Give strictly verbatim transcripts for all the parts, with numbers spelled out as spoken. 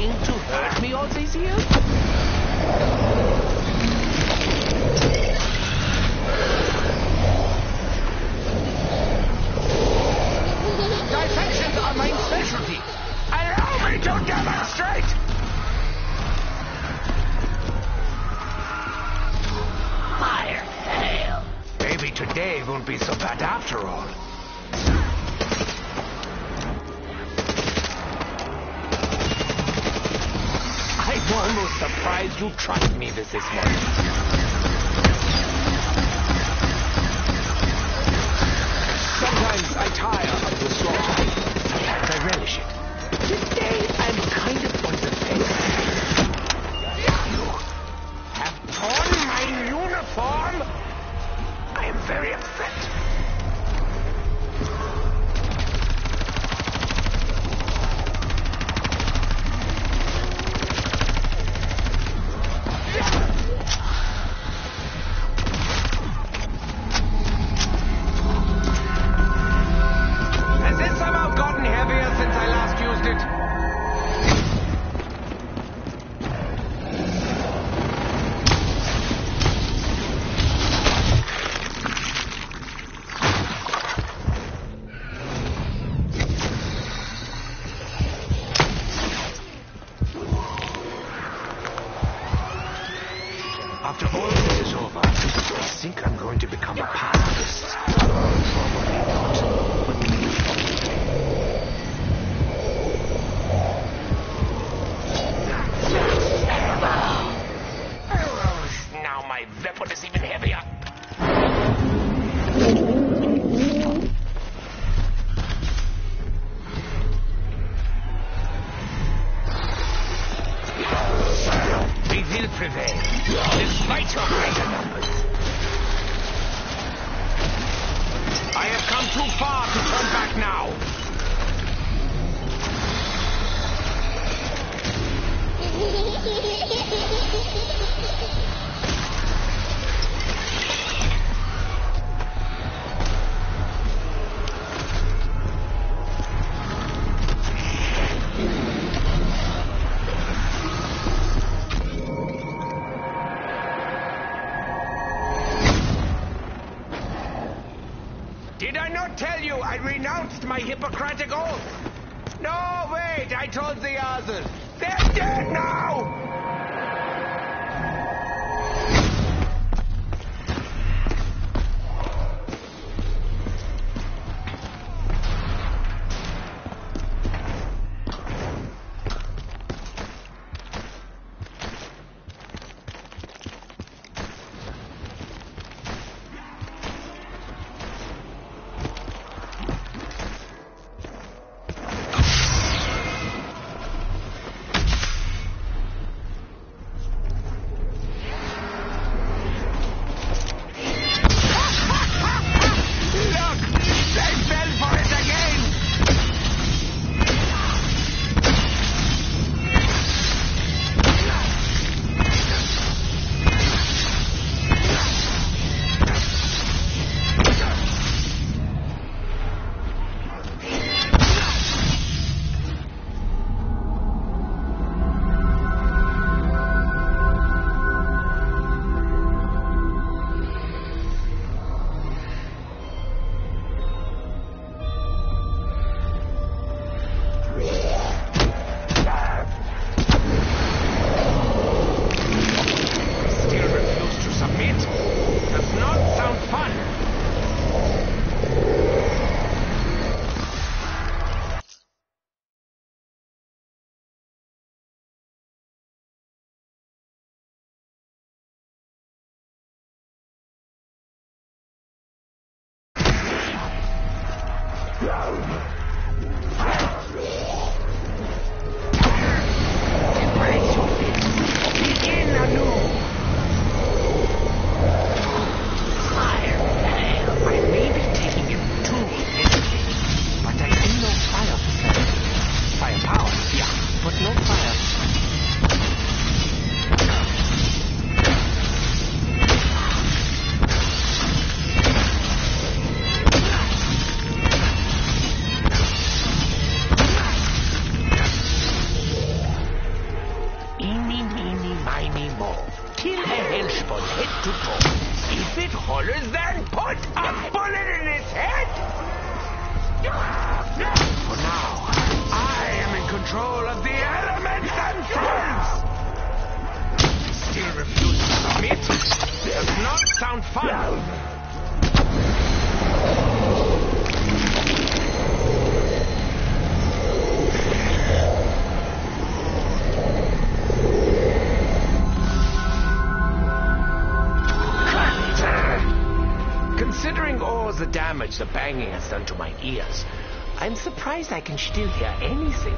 trying to hurt me all these years? Dissections are my specialty. Allow me to demonstrate! Fire fail. Maybe today won't be so bad after all. I'm almost surprised you trust me with this one. Sometimes I tire of the slaughter. Sometimes I relish it. Today I'm kind of on the fence. You have torn my uniform? I am very upset. After all this is over, I think I'm going to become a pacifist. Probably not. Now my weapon is even heavier. We will prevail, despite your greater numbers. I have come too far to turn back now. Did I not tell you I renounced my Hippocratic oath? No, wait, I told the others. They're dead now! kill a henchman head to toe. If it hollers, then put a bullet in its head! For now, I am in control of the elements themselves! Still refuse to submit? Does not sound fun! Considering all the damage the banging has done to my ears, I'm surprised I can still hear anything.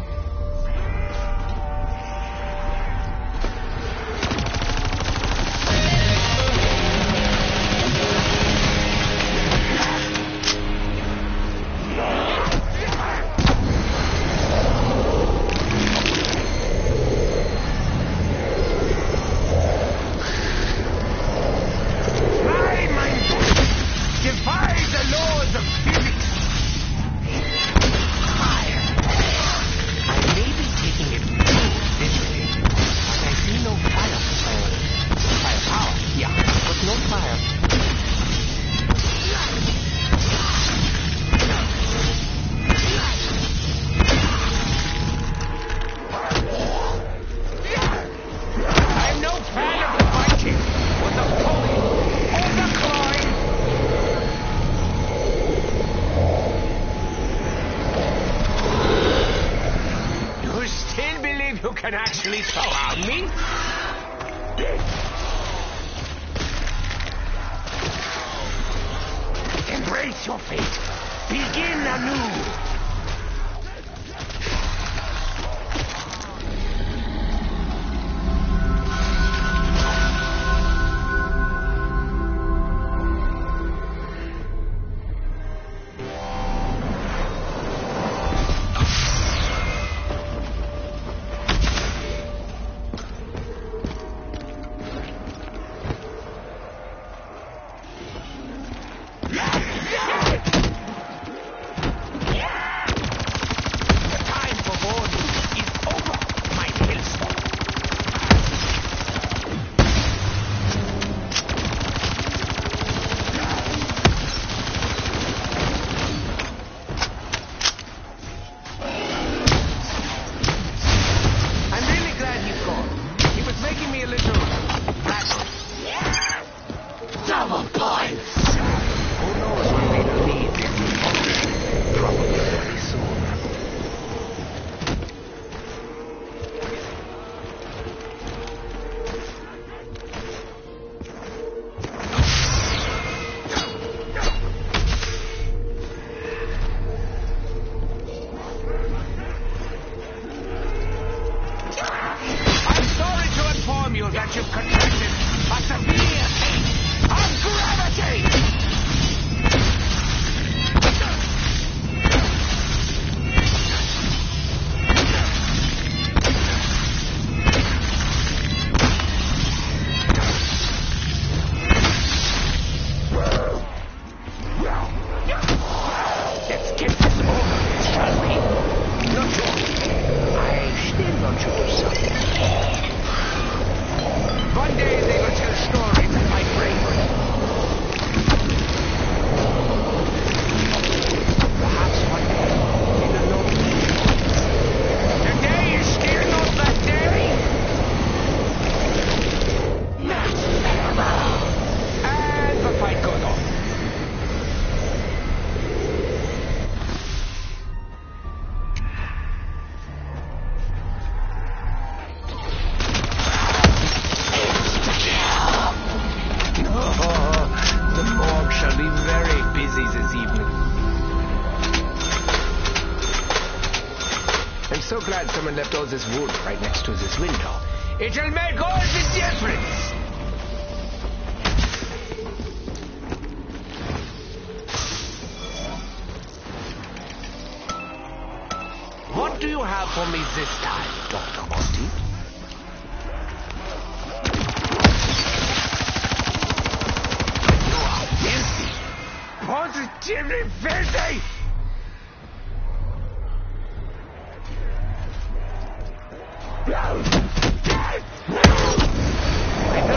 Can actually throw out me? Embrace your fate. Begin anew. That you've contracted a severe case of gravity! Let's get this over, shall we? Not sure. I still want you to something. One day they will tell stories of my bravery. Perhaps one day they will know me. Today is still not that day. That's terrible. And the fight goes on. So glad someone left all this wood right next to this window. It'll make all the difference! What do you have for me this time, Doctor Monty? You are filthy! Positively filthy! I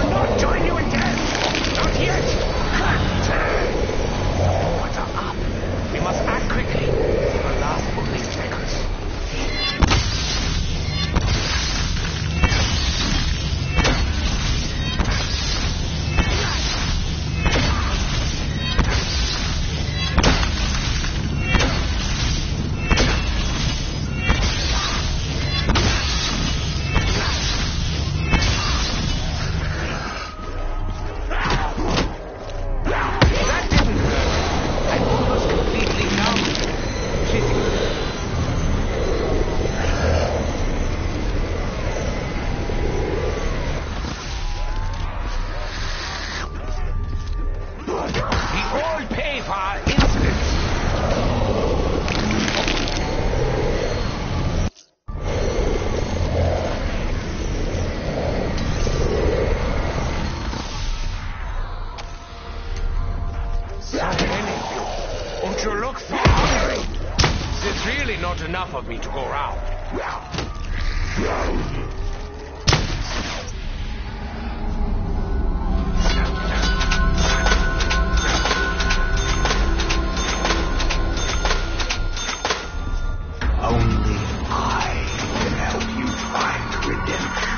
enough of me to go round. Only I can help you find redemption.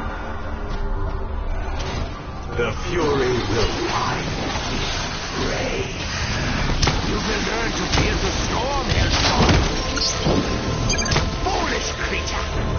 The Fury will find its prey. You will learn to fear the storm, Hellstorm. Foolish creature.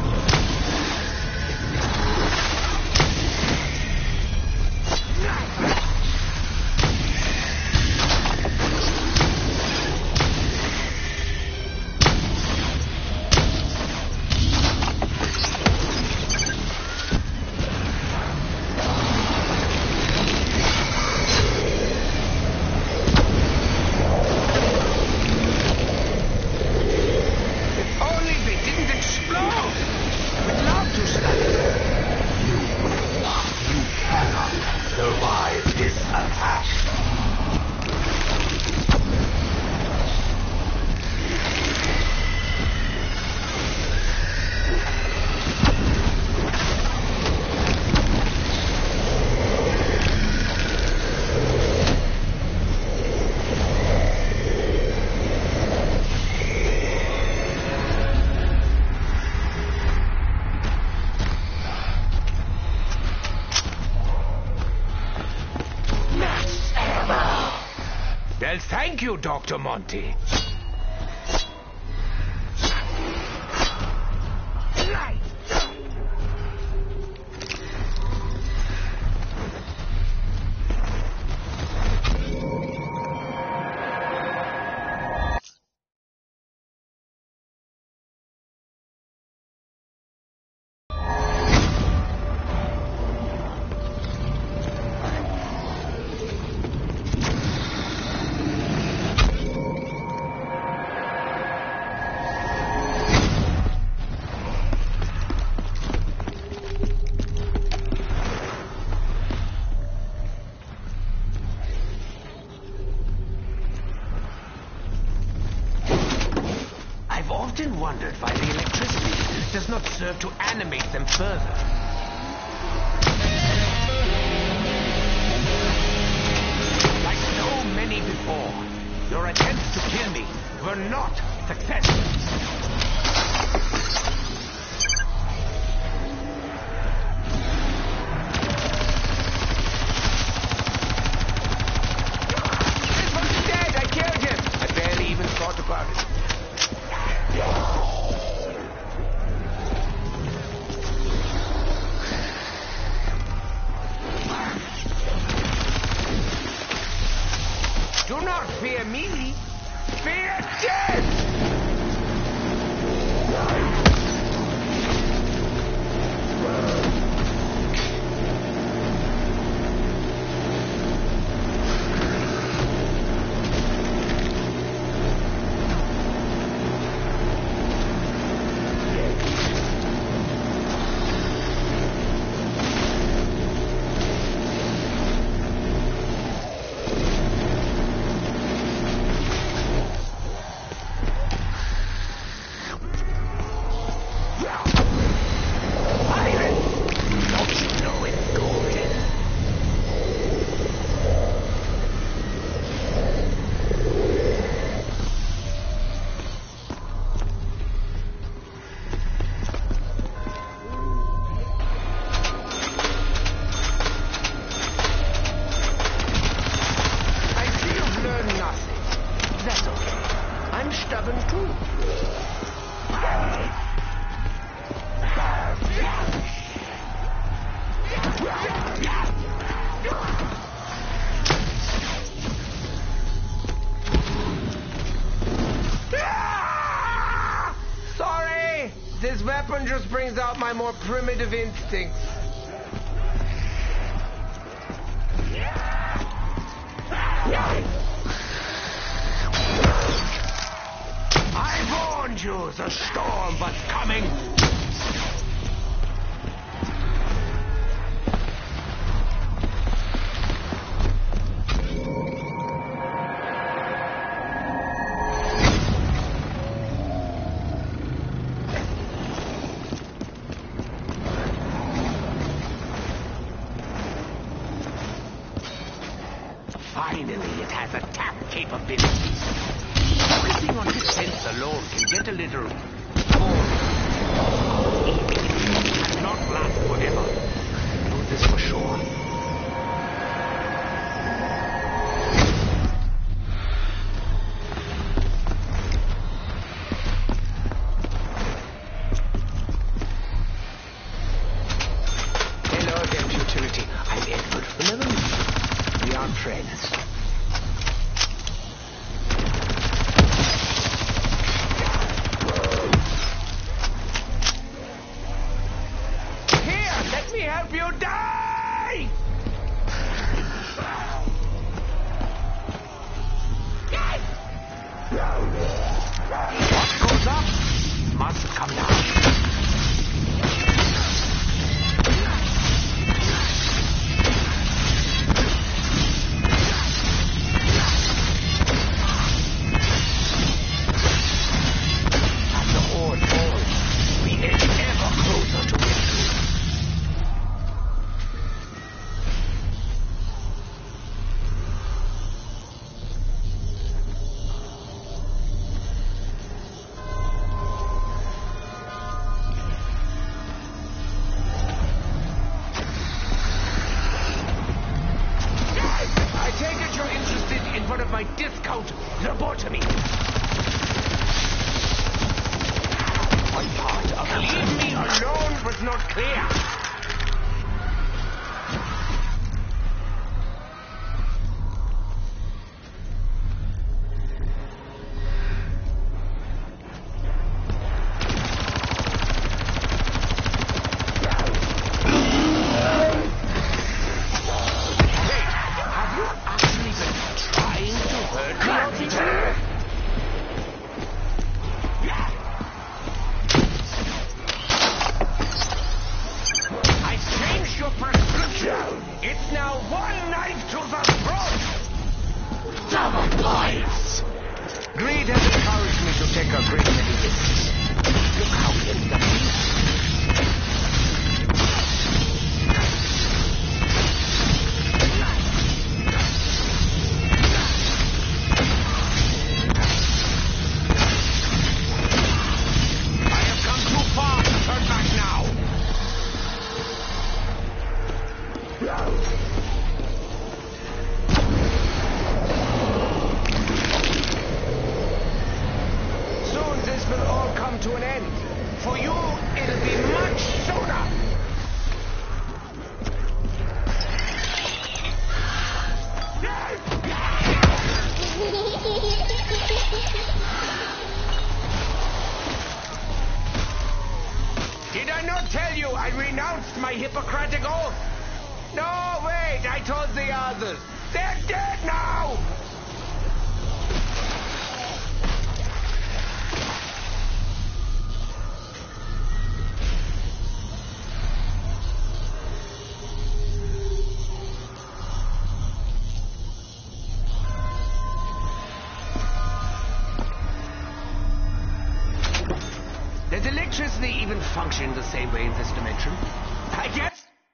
Well, thank you, Doctor Monty. Wondered why the electricity does not serve to animate them further. Like so many before, your attempts to kill me were not successful. This one's dead! I killed him! I barely even thought about it. Do not fear me. Fear death! This weapon just brings out my more primitive instincts. I warned you, the storm was coming. Finally, it has attack capabilities. Focusing on defense alone can get a little boring. It cannot last forever. I know this for sure. Friends. Here, let me help you die! What goes up must come down. My discount lobotomy. One part of leave me alone was not clear. It's now one knife to the throat! Double points! Greed has encouraged me to take a great many risks. Look how in the beast. I have come too far to turn back now. Soon this will all come to an end. For you, it'll be much sooner. Did I not tell you I renounced my Hippocratic oath? No, wait, I told the others. They're dead now! Does electricity even function the same way in this dimension? I guess.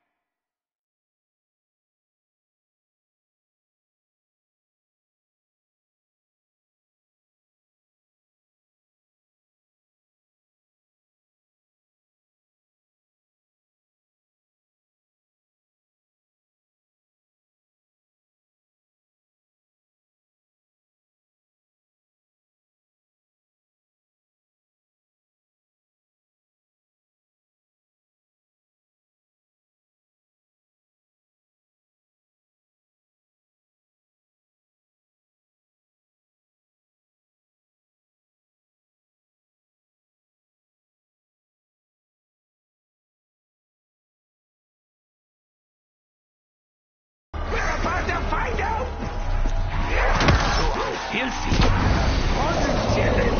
Find out! So filthy. Positive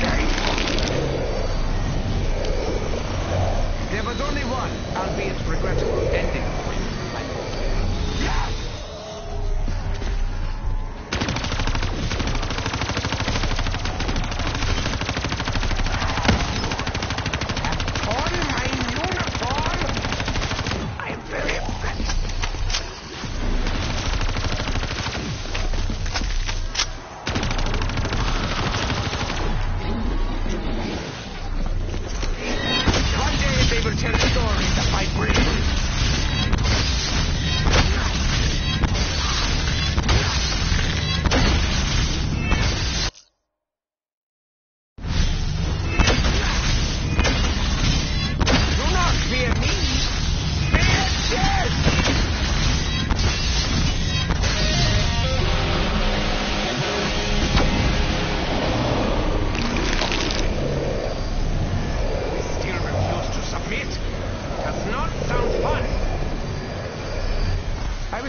There was only one, albeit regrettable, ending point. I thought. Yeah!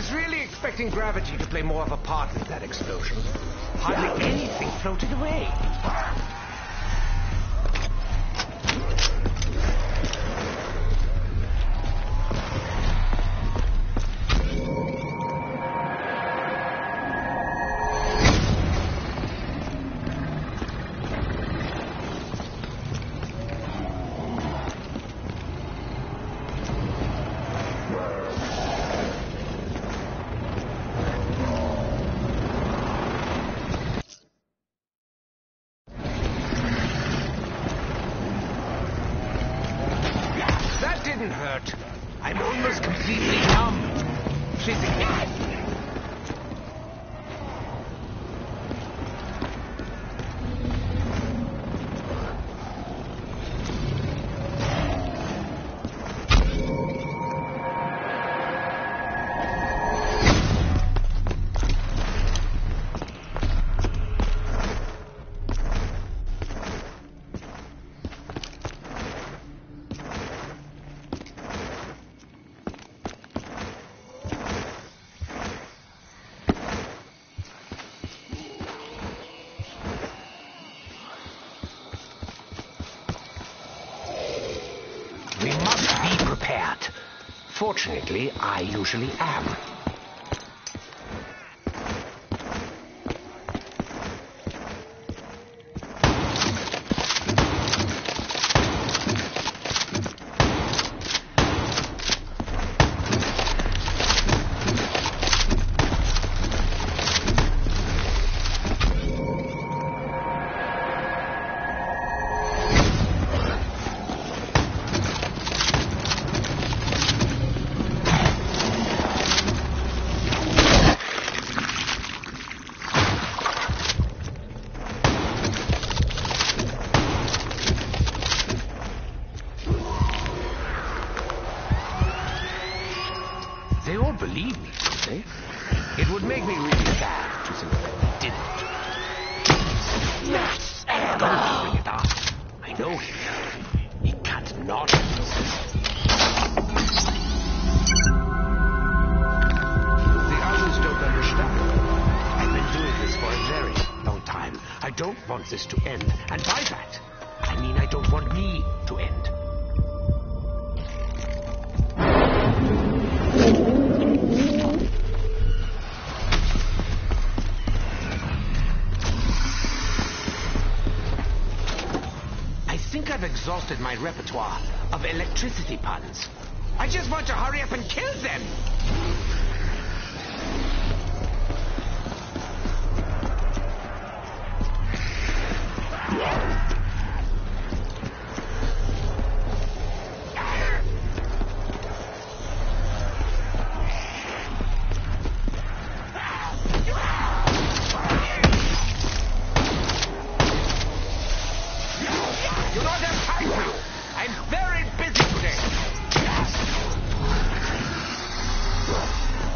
was really expecting gravity to play more of a part in that explosion. Hardly anything floated away. Didn't hurt. I'm almost completely numb. Physically. Fortunately, I usually am. They all believe me, don't they? It would make me really sad to think that they didn't. Yes, don't bring it up. I know him. He can't not exist. The others don't understand. I've been doing this for a very long time. I don't want this to end. And by that, I mean I don't want me to end. I've exhausted my repertoire of electricity puns. I just want to hurry up and kill them! I'm very busy today.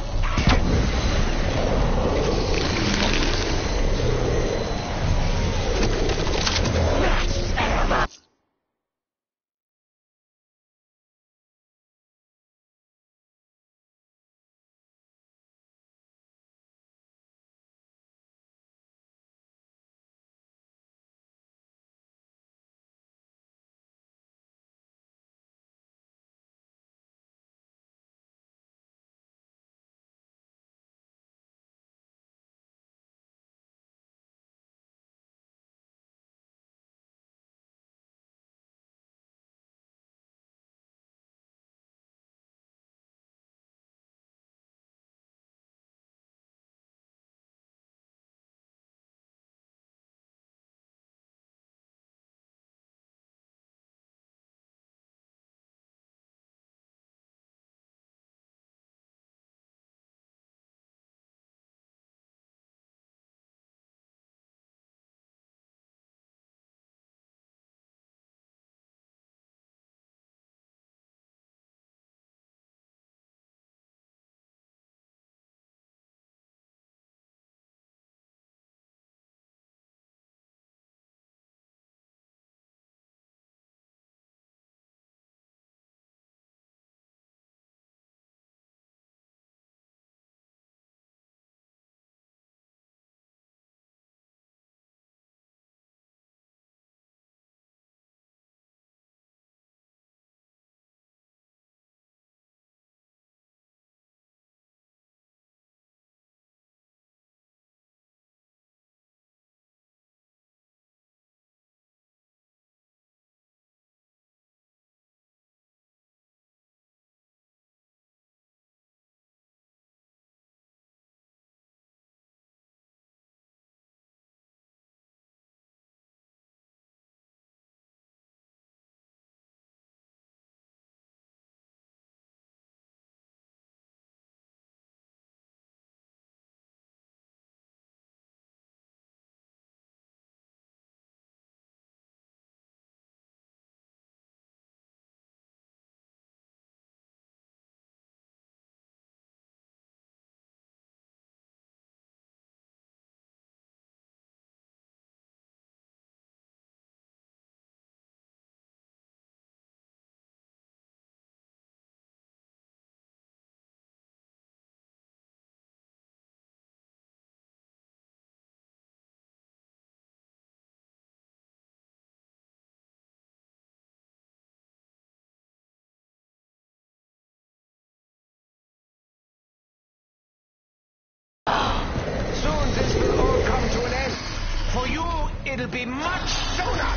will be much sooner!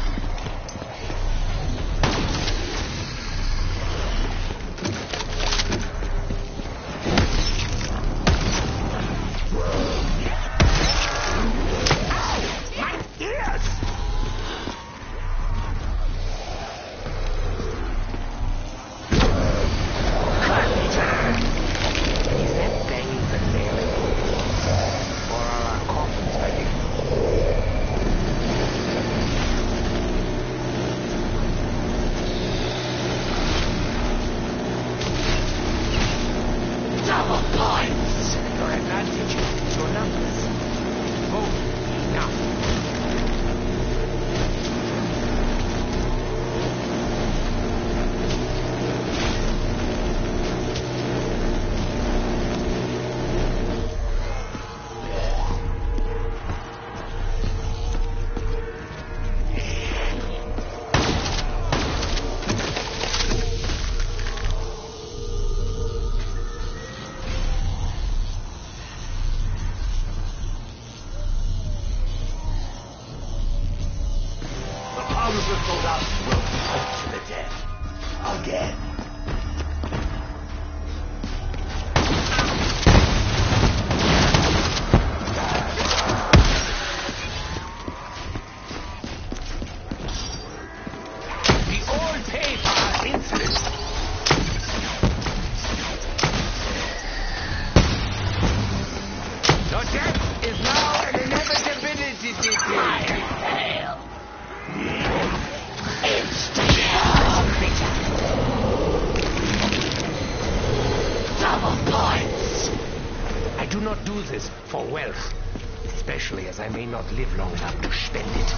For wealth, especially as I may not live long enough to spend it.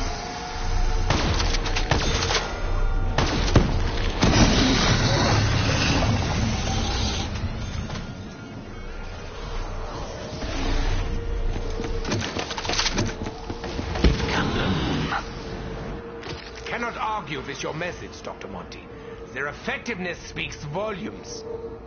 Cannot argue with your methods, Doctor Monty. Their effectiveness speaks volumes.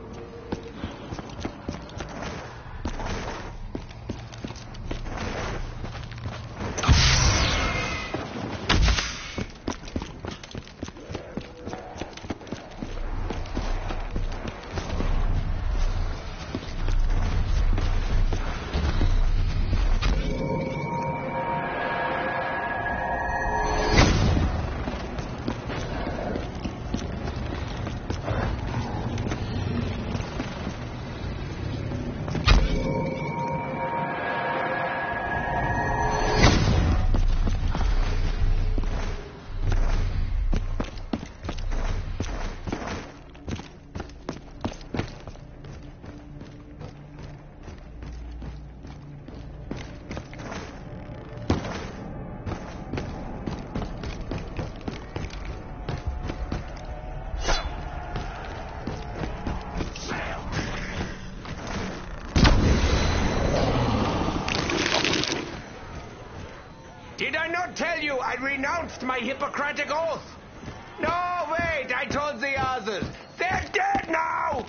Did I not tell you I renounced my Hippocratic oath? No, wait, I told the others. They're dead now!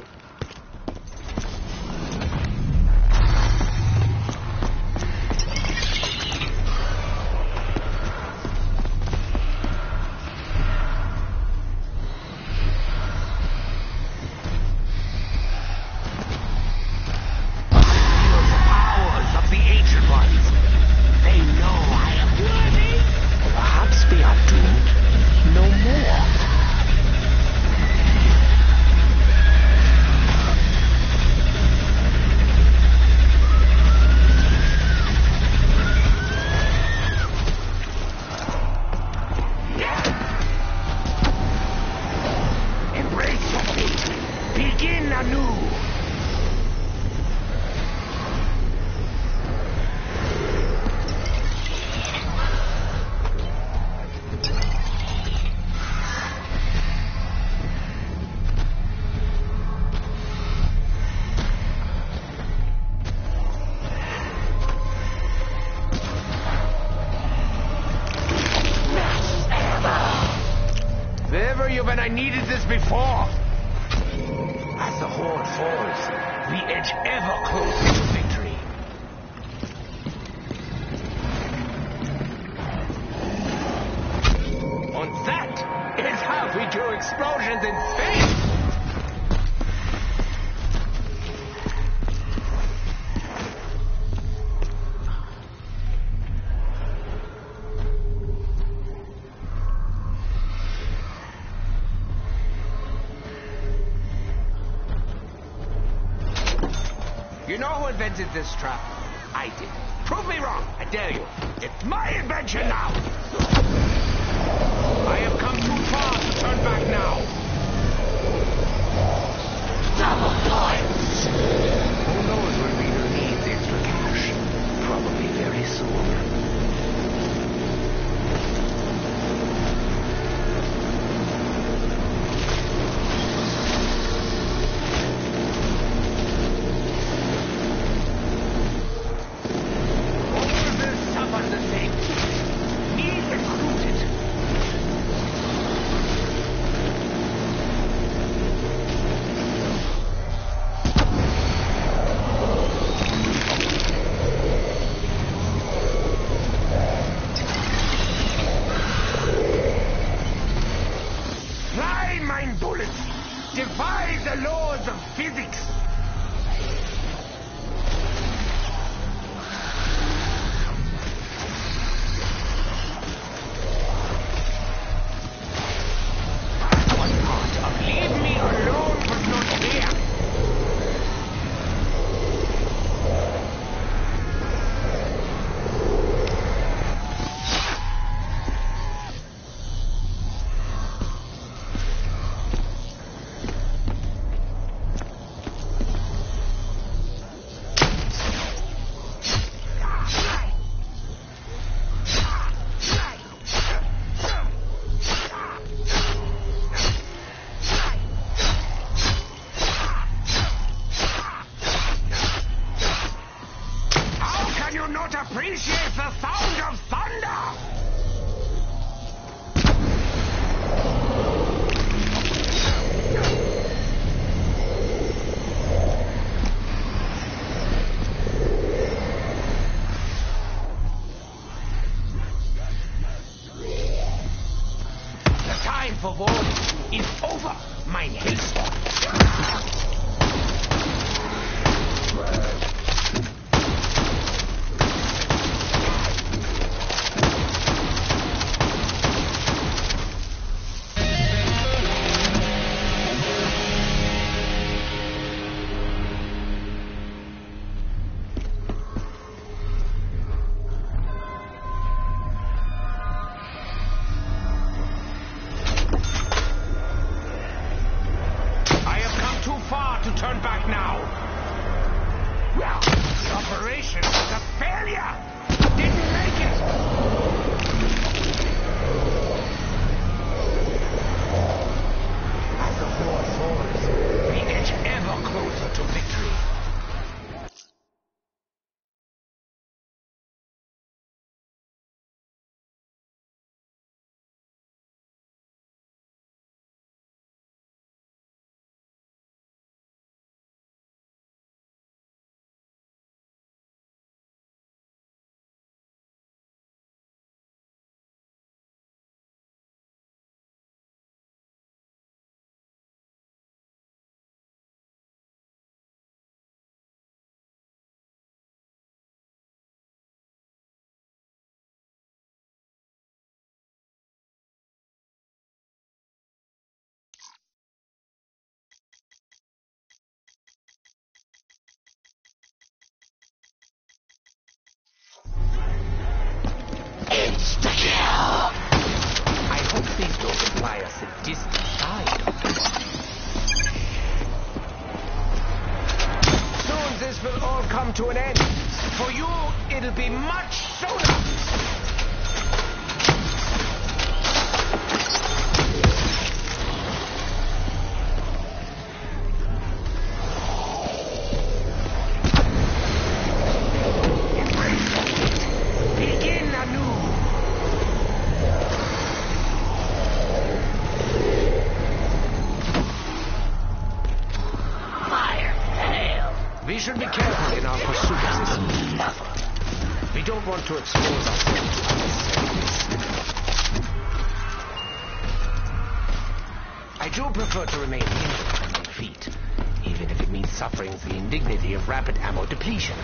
When I needed this before. As the horde falls, we edge ever closer to victory. You know who invented this trap? I did. Prove me wrong, I dare you. It's my invention now! I have come too far to turn back now. Double points! Who knows when Reader needs extra cash? Probably very soon. Defy the laws of physics! What part of leave me alone was not there? Appreciate the sound of thunder! The time for war is over, mein Hailstorm. To turn back now. Well, the operation was a failure. Didn't make it. As the war falls, we edge ever closer to victory. Insta-kill! I hope these don't imply a sadistic side of this. Soon this will all come to an end. For you, it'll be much sooner. Begin anew. Fire fail. We should be careful in our pursuit of this level. We don't want to expose ourselves to unnecessary risk. I do prefer to remain injured on my feet, even if it means suffering the indignity of rapid ammo depletion.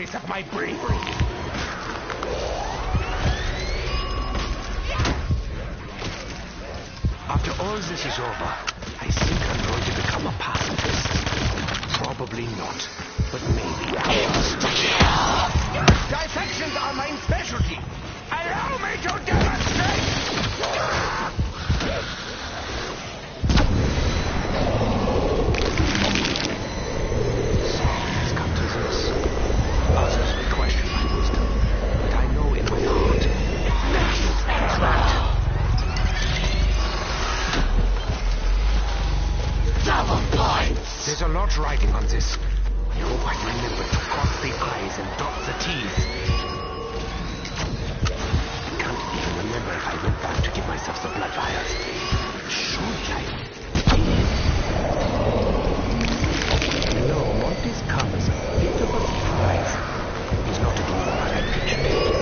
stories of my bravery. After all this is over, I think I'm going to become a pacifist. Probably not, but maybe. Dissections are my specialty. Allow me to demonstrate! Has come to this. Others may question my wisdom, but I know in my heart that that double points. There's a lot riding on this. I hope I remember to cross the I's and dot the T's. I can't even remember if I went back to give myself the blood vials. Surely I did. No, Monty's come as a bit of a surprise. He's not at all what I pictured him.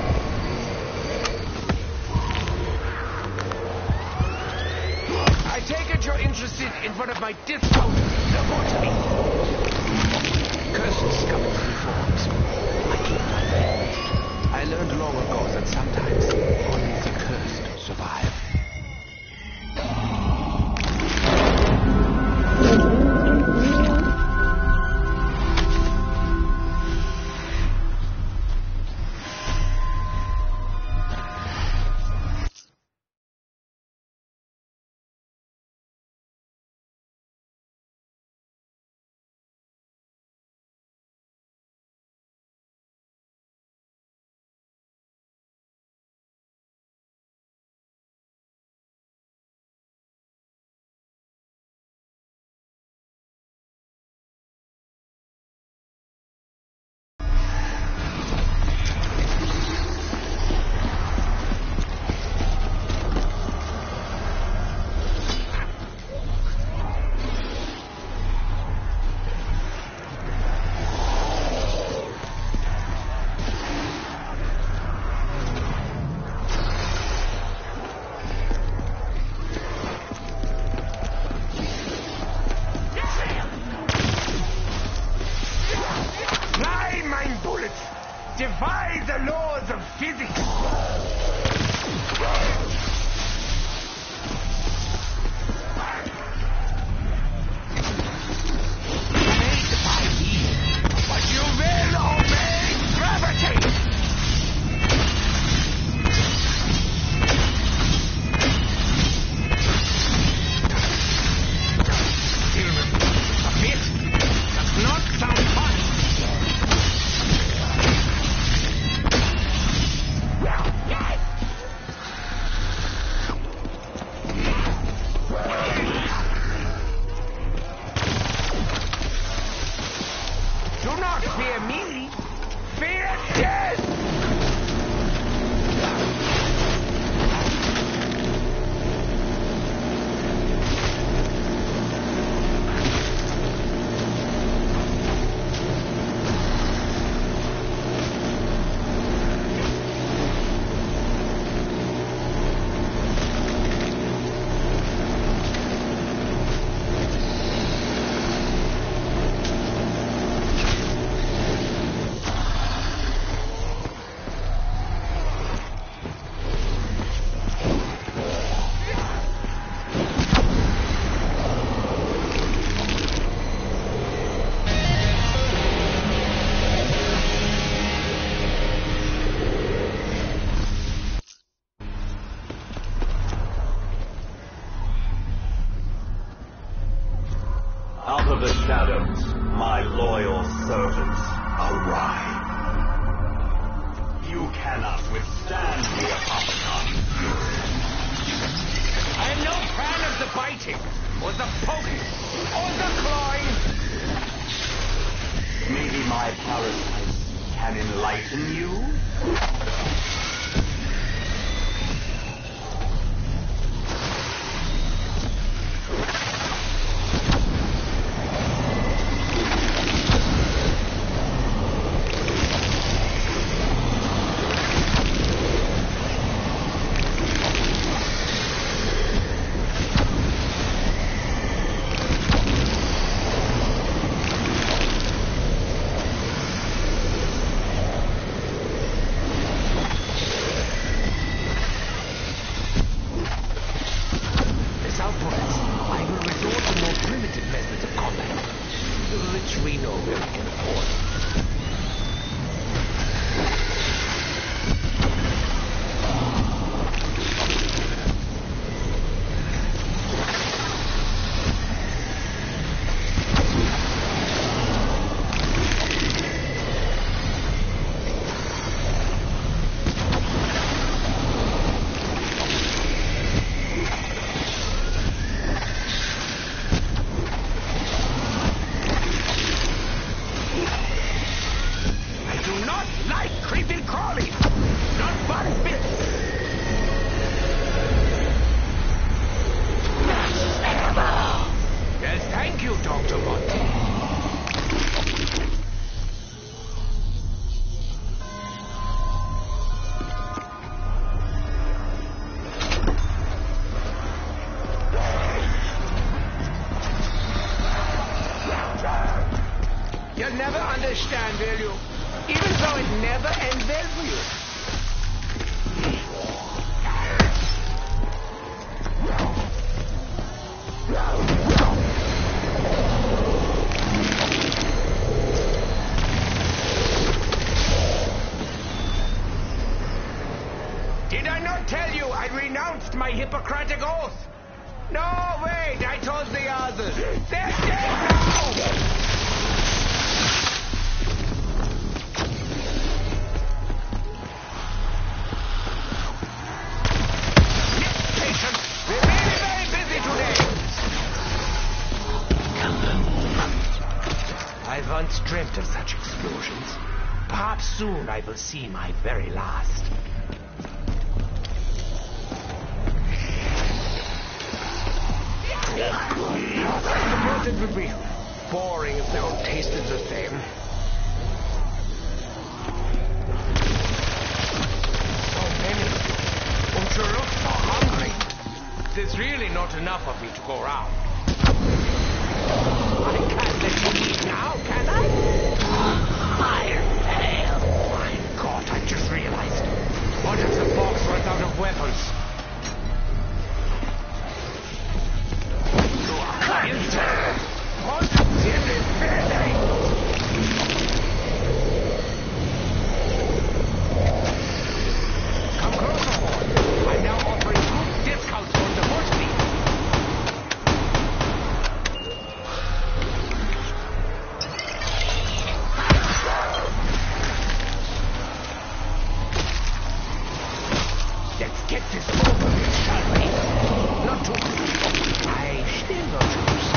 I take it you're interested in one of my discount lobotomies. Cursed skeleton forms. I keep my faith. I learned long ago that sometimes only the cursed survive. Defy the laws of physics! You may defy me, but you will obey gravity! Stillman, a bit does not sound fun. Do not fear me, fear death! Out of the shadows, my loyal servants arrive. You cannot withstand the automaton. I am no fan of the biting, or the poking, or the clawing. Maybe my parasites can enlighten you? crawling. Not one bit. Yes, thank you, Doctor Monty. You'll never understand, will you? Even though it never ends well for you. Did I not tell you I renounced my Hippocratic oath? No, wait, I told the others. They're dead now! I once dreamt of such explosions. Perhaps soon I will see my very last. I suppose it would be boring if they all tasted the same. So many. Don't you look so hungry? There's really not enough of me to go around. I can't let you eat now, can I? Iron Tail. My God, I just realized. What if the box runs out of weapons? You are insane. Positively failing. Come closer, boy. I'm now offering group discounts on the horse meat. Let's get this over with, shall we? Not too much. I still got juice.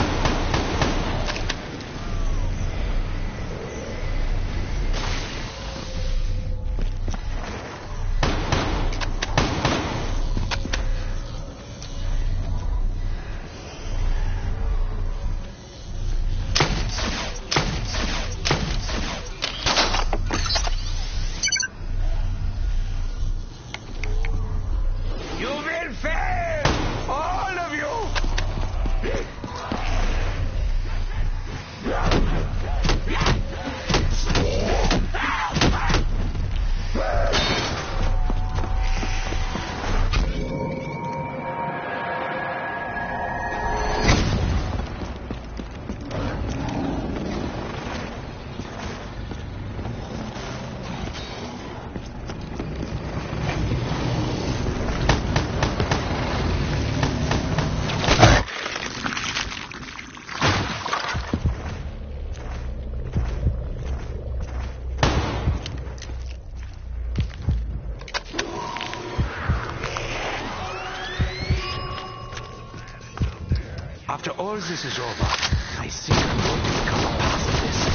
After all this is over, I think I'm going to become a pacifist.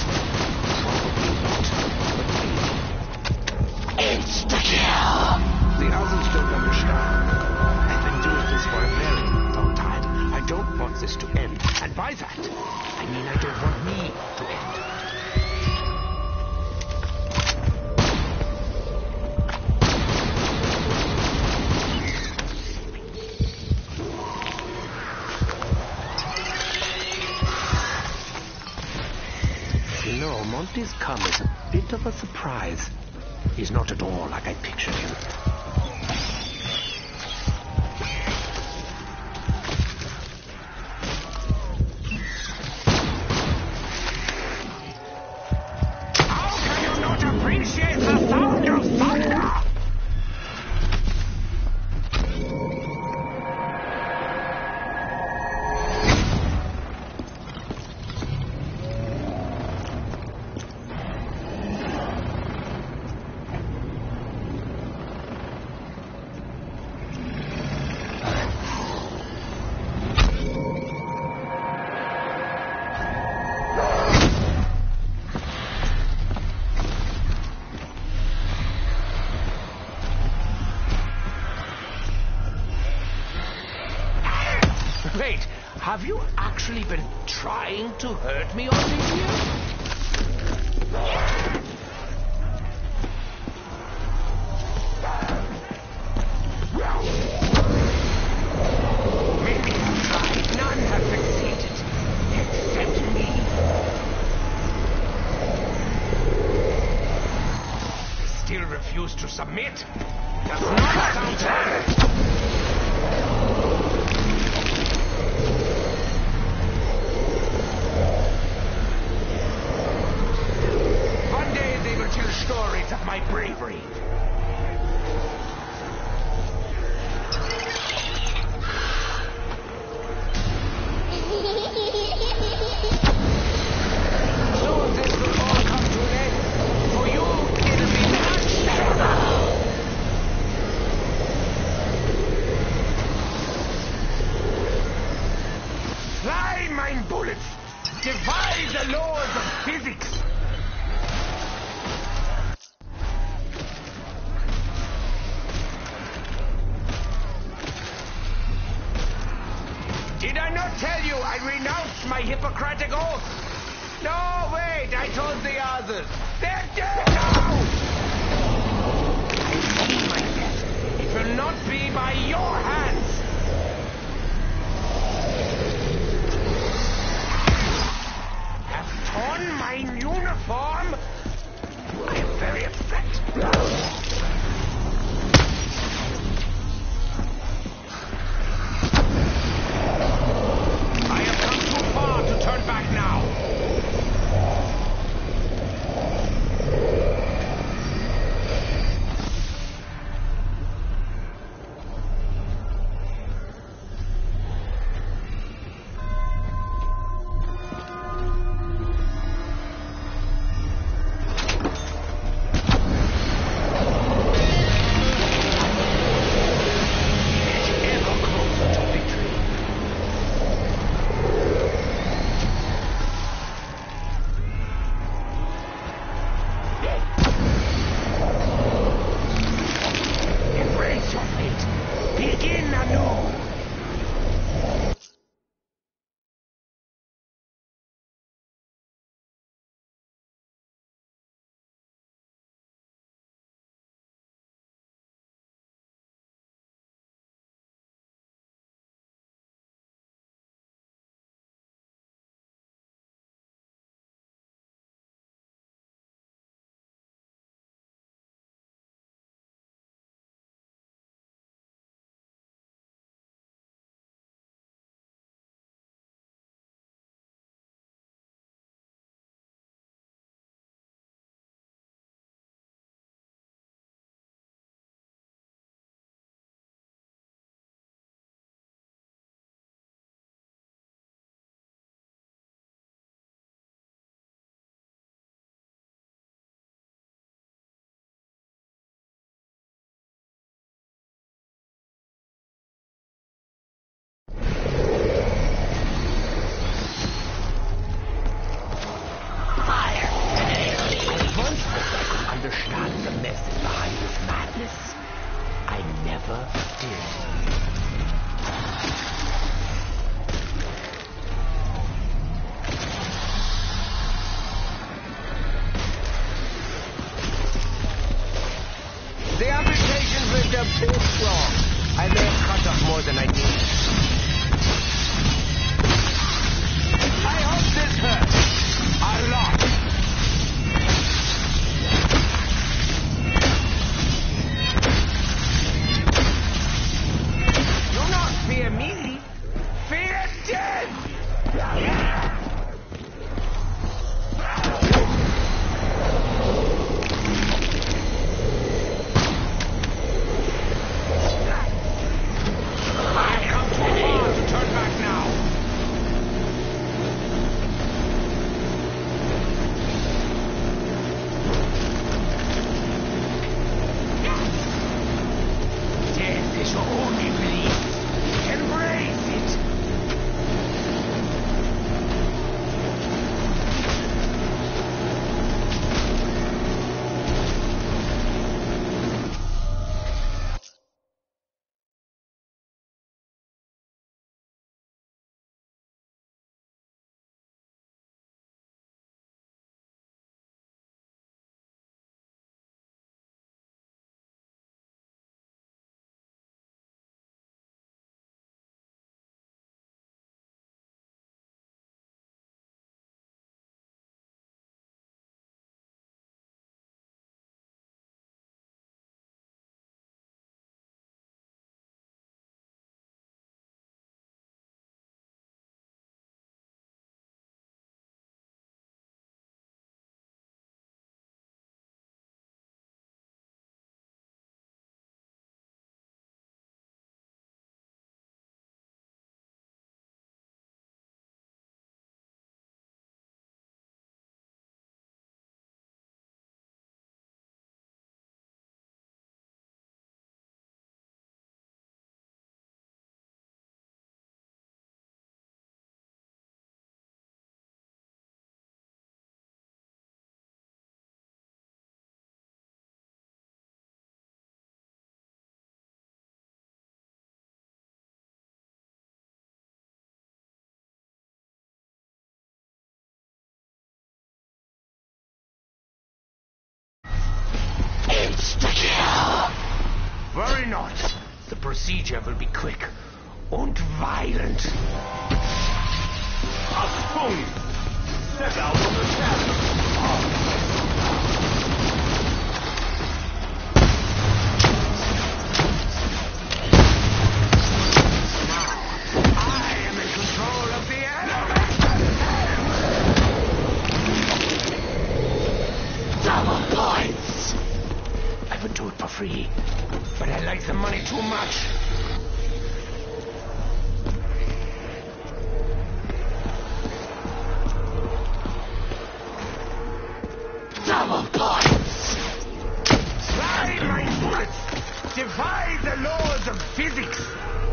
Probably not, but maybe. Insta-kill! The others don't understand. I've been doing this for a very long time. I don't want this to end. And by that, I mean I don't want me to end. You know, Monty's come as a bit of a surprise. He's not at all like I pictured him. How can you not appreciate the sound of thunder? Have you actually been trying to hurt me all these years? Many have tried, none have succeeded, except me. They still refuse to submit. Does not sound fair. One day they will tell stories of my bravery. Soon this will all come to an end. For you, it'll be much better. Fly, mine bullets! Defy the laws of physics! Did I not tell you I renounced my Hippocratic oath? No, wait, I told the others. They're dead now! I see my death. It will not be by your hands. Have torn my uniform? I am very upset. Turn back now. Understand the method behind this madness. I never did. The application went a bit wrong. I may have cut off more than I need. I hope this hurts a lot. Fear me? Fear death! I've come too far to turn back now. Insta-kill! Worry not. The procedure will be quick and violent. Boom! Step out of the chasm! Free, but I like the money too much. Double points! Try my bullets! Defy the laws of physics!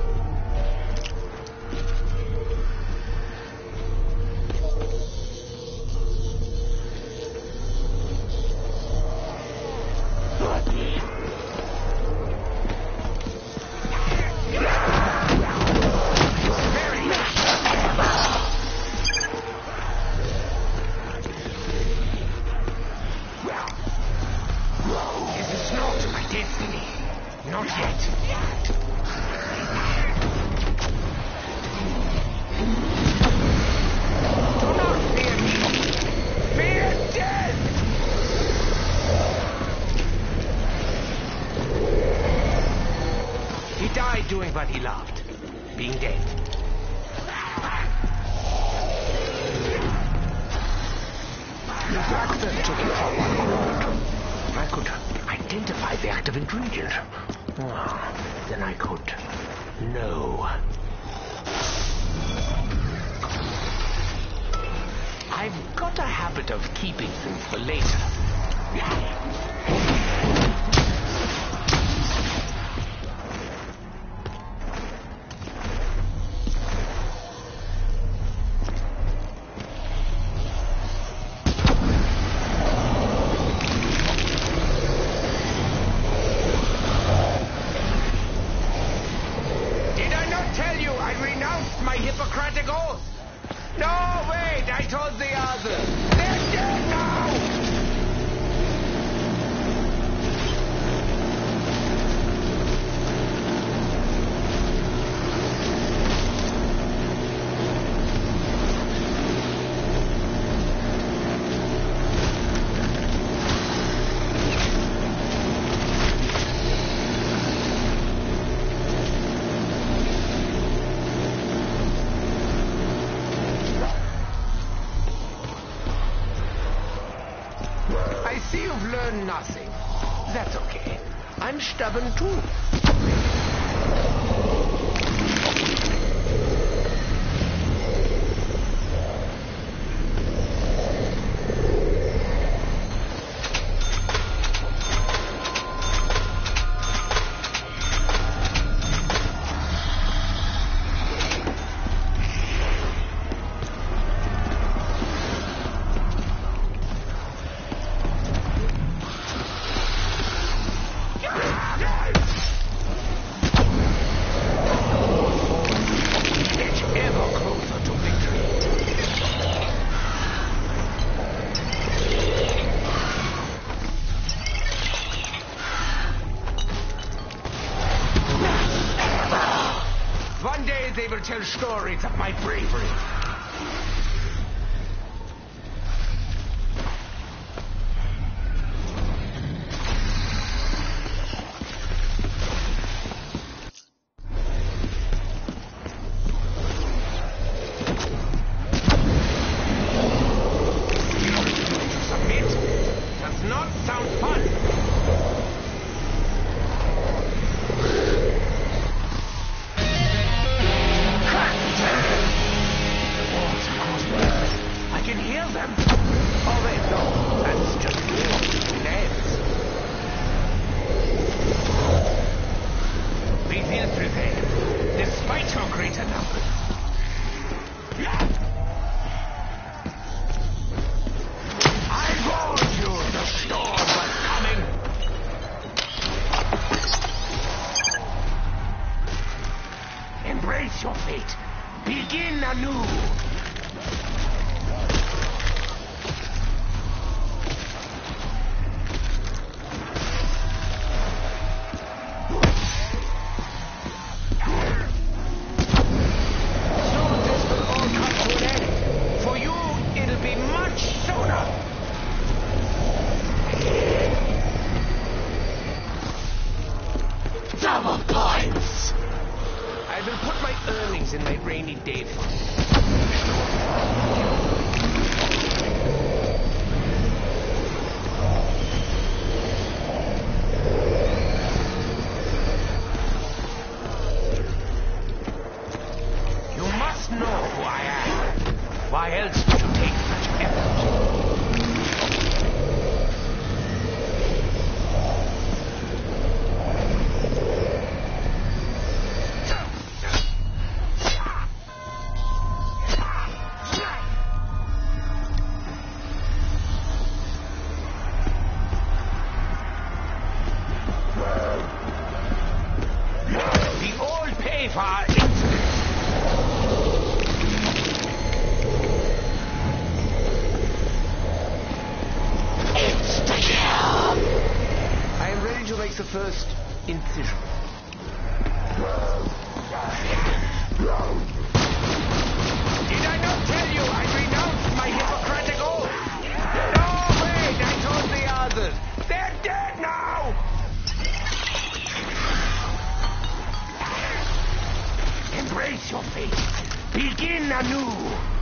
Not yet. Do not fear me. Fear death! He died doing what he loved. Being dead. The doctor took it for one moment. I could identify the active ingredient. Oh, then I could know. I've got a habit of keeping things for later. No, wait, I told the others. They're dead now! I see you've learned nothing. That's okay. I'm stubborn too. One day they will tell stories of my bravery. Submit does not sound fun. I can hear them. Oh, wait, no. That's just warm nails. We will prevail, despite your greater numbers. I warned you the storm was coming. Embrace your fate. Begin anew. the first incision. Did I not tell you I renounced my Hippocratic oath? No, wait, I told the others. They're dead now! Embrace your fate. Begin anew.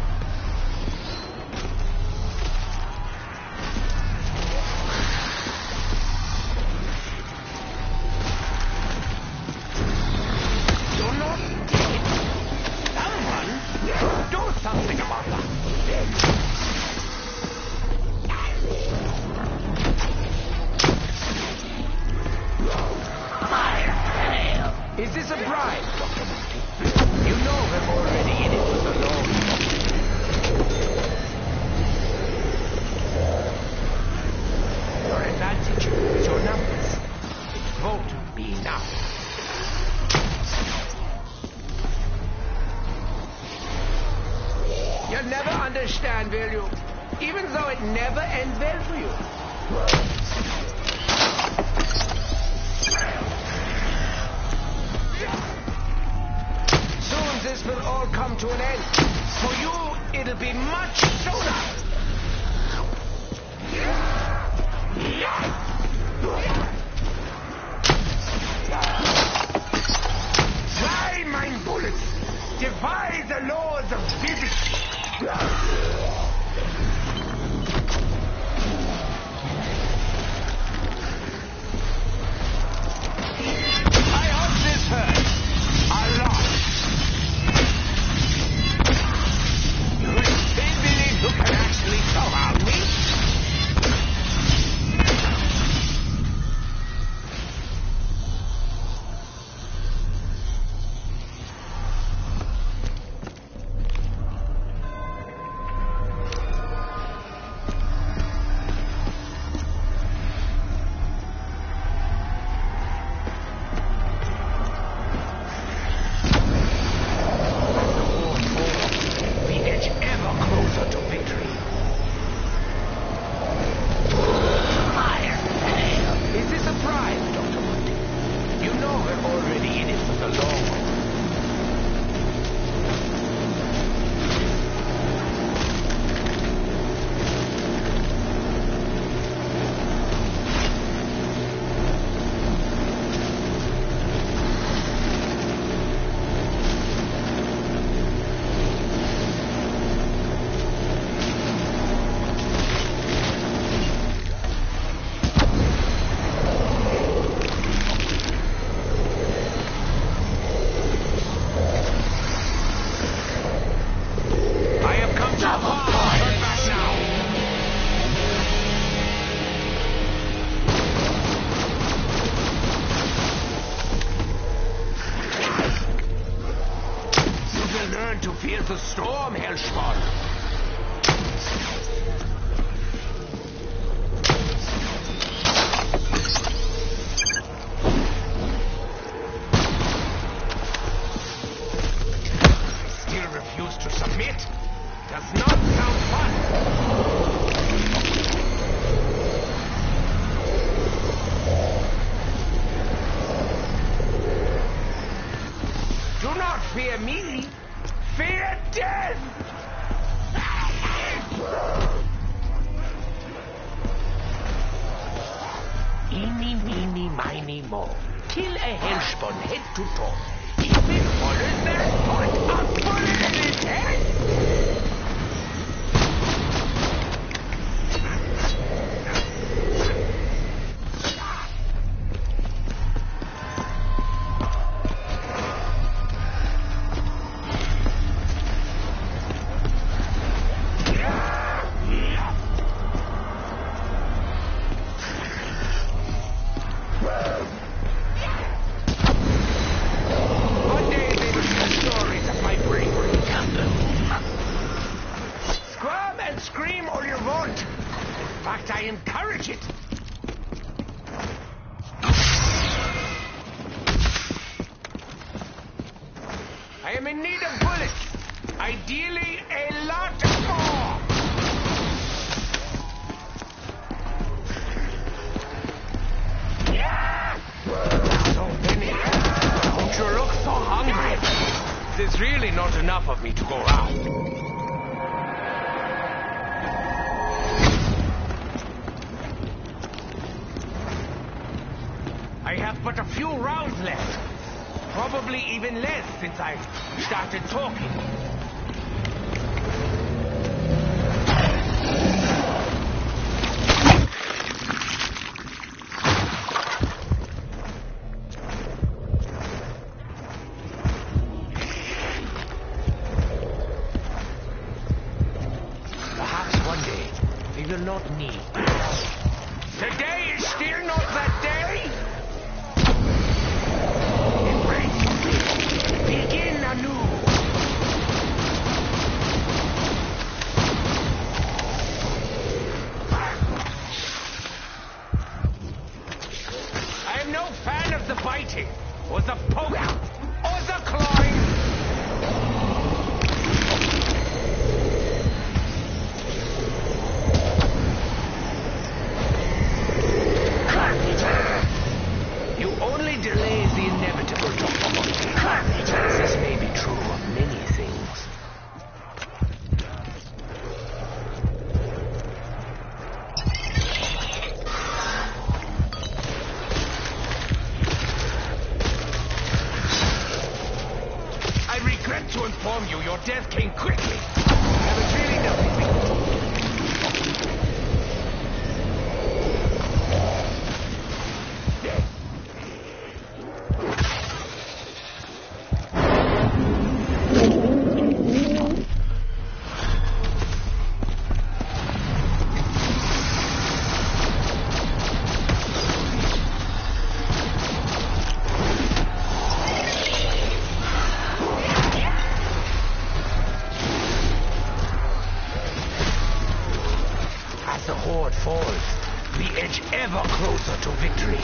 Something about that. Is this a bribe, Doctor Monty? You know I'm already in it for the long haul. Your advantage is your numbers. Vote be enough. You'll never understand, will you? Even though it never ends well for you. Soon this will all come to an end. For you, it'll be much sooner. Fly, mine bullets! Defy the laws of physics! I hope this hurts a lot. You still believe you can actually surround me? Fear the storm, Hellspawn. Still refuse to submit? Does not sound fun. Do not fear me. Fear death! Eeny, meeny, miny, mo. Kill a Hellspawn head to toe. If it follows that point, I'll put it in his head! There's really not enough of me to go round. I have but a few rounds left. Probably even less since I started talking. Perhaps one day we will not need. Today is still not that day. Begin anew. I am no fan of the biting, or the poke, or the clawing. You only delay the inevitable, Doctor Monkey. This may be true of many things. I regret to inform you, your death came quickly. There was really nothing we could do. The horde falls, we edge ever closer to victory.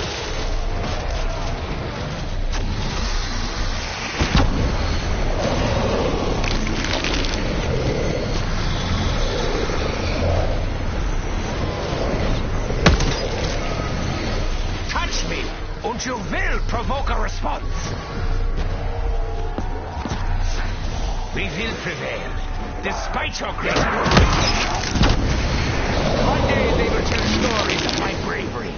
Touch me, and you will provoke a response. We will prevail, despite your great. One day they will tell stories of my bravery.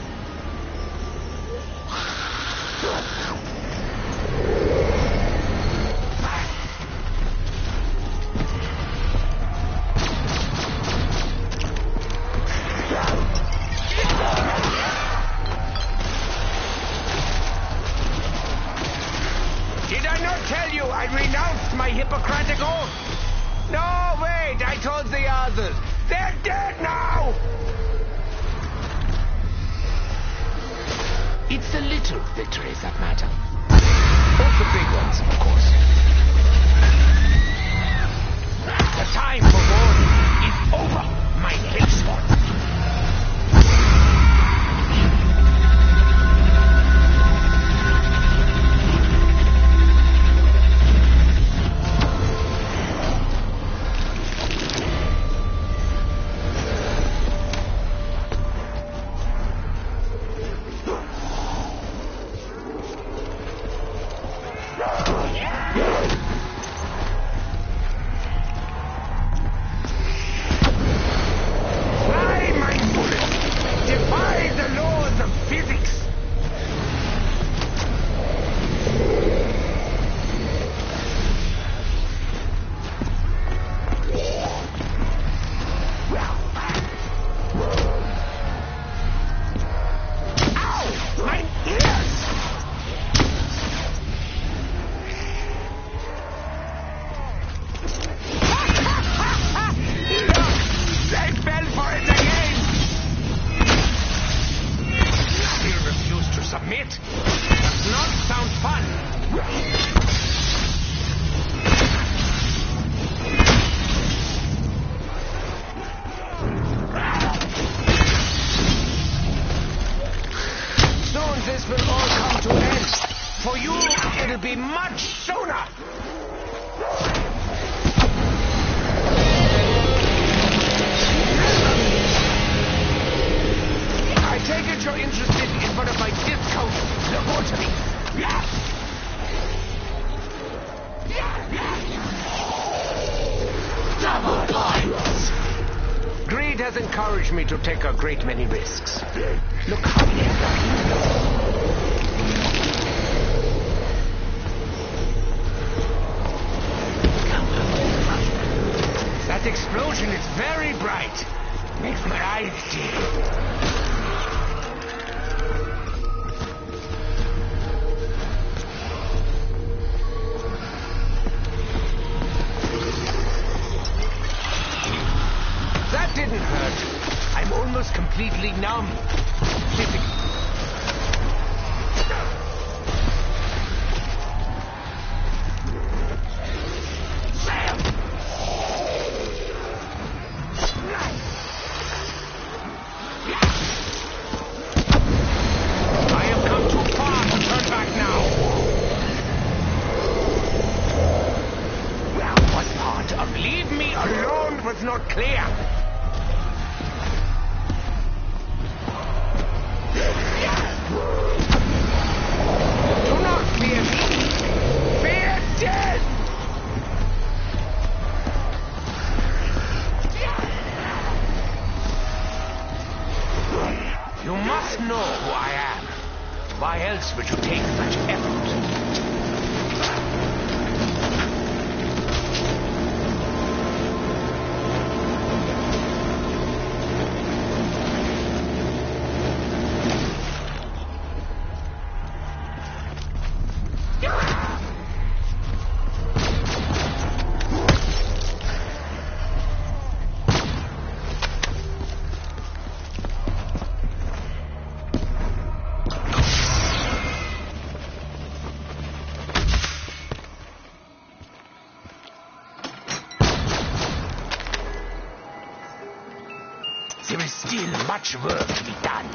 Did I not tell you I renounced my Hippocratic oath? No, wait, I told the others. They're dead now! It's the little victories that matter. Both the big ones, of course. The time for war is over, my henchman. be much sooner! I take it you're interested in one of my discount laboratories. has encouraged me to take a great many risks. Look how he is dying. That explosion is very bright. Makes my eyes tear. That didn't hurt. I'm almost completely numb. Physically. Was not clear. Do not fear me. Fear death. You must know who I am. Why else would you take such effort? There is still much work to be done.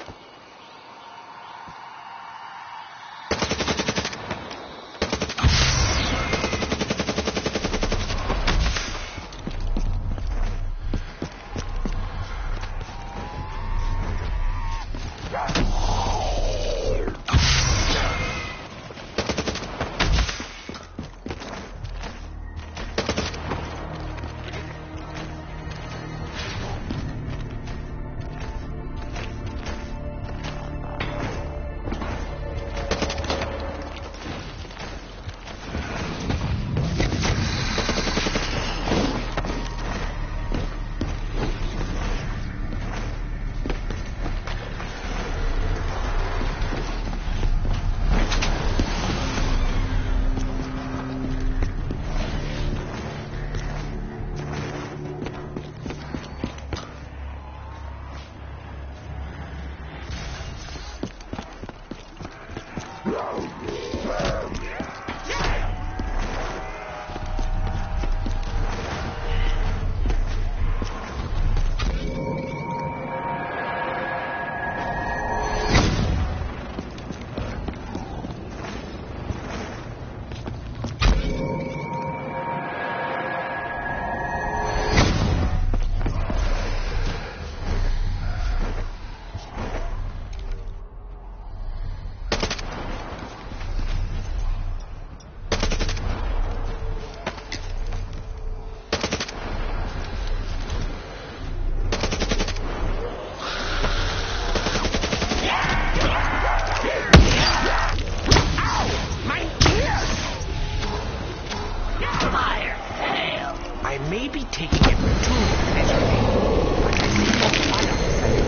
I may be taking it too leisurely, but I see no fire.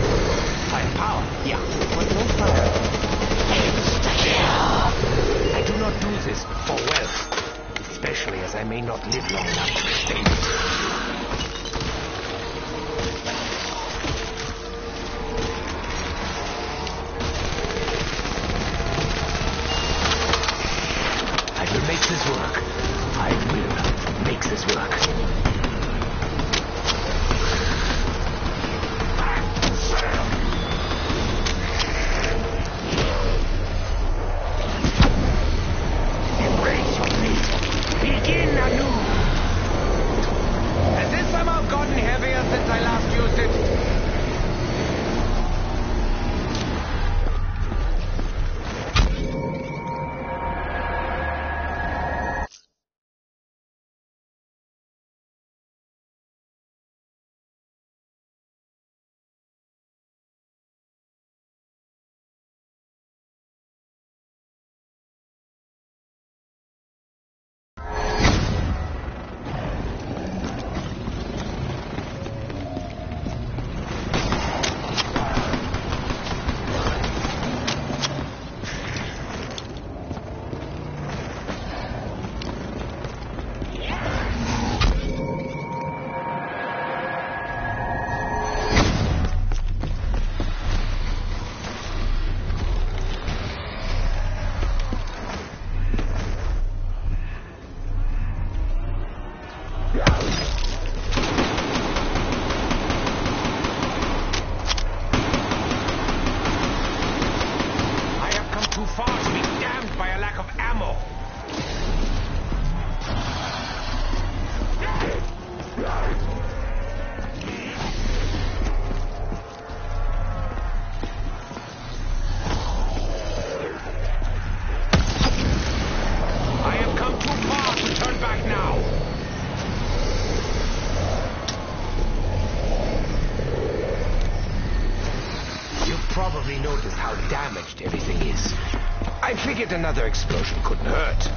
Firepower, yeah, but no fire. I do not do this for wealth, especially as I may not live long enough to sustain it. Make this work. I will make this work. Embrace your fate. Begin anew. As realizes how damaged everything is. I figured another explosion couldn't hurt.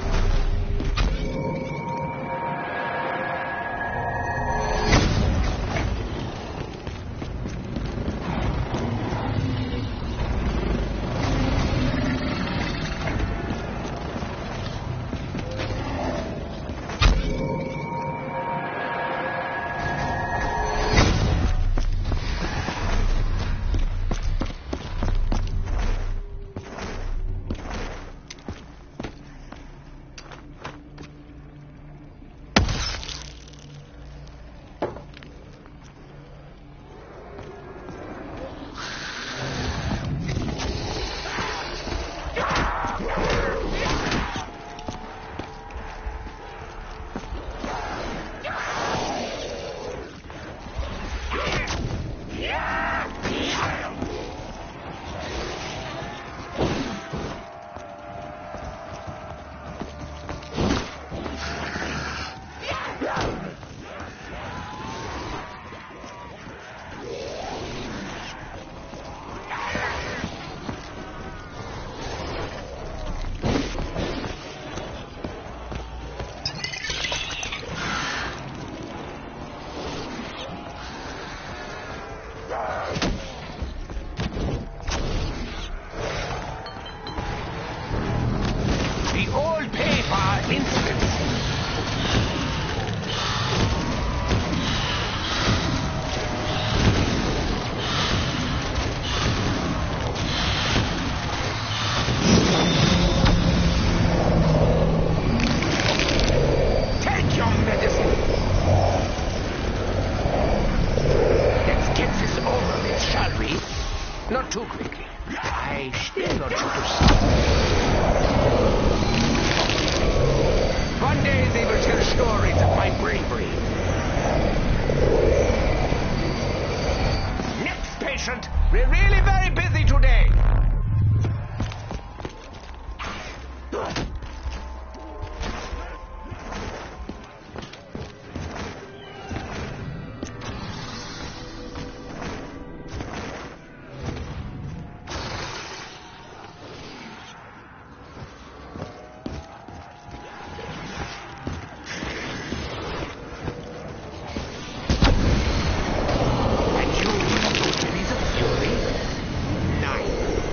Not too quickly. I still want you to see. One day they will tell stories of my bravery. Next patient. We're really very busy today. Nine.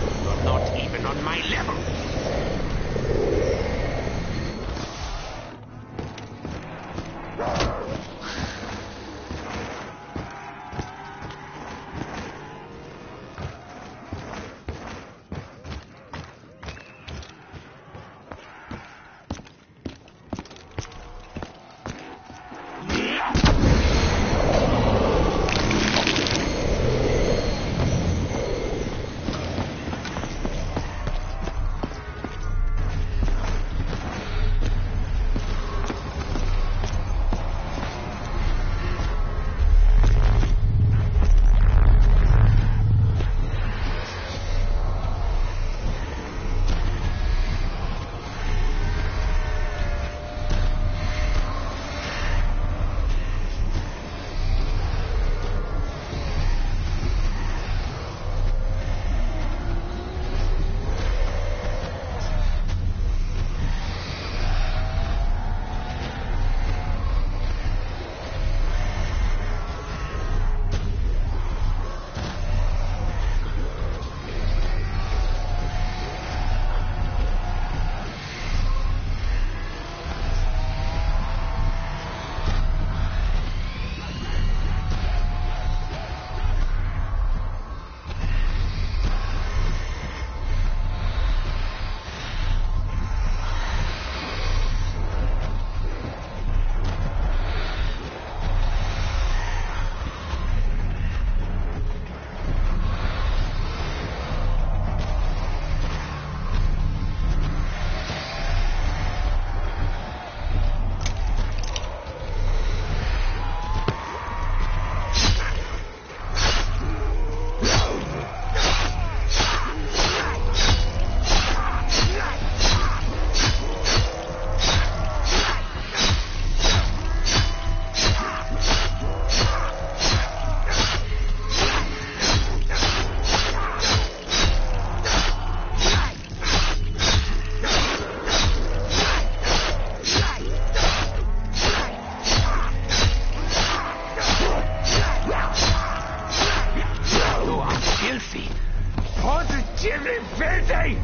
positively filthy!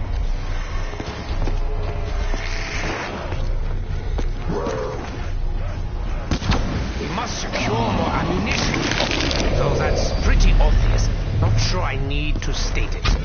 We must secure more ammunition. Though that's pretty obvious. Not sure I need to state it.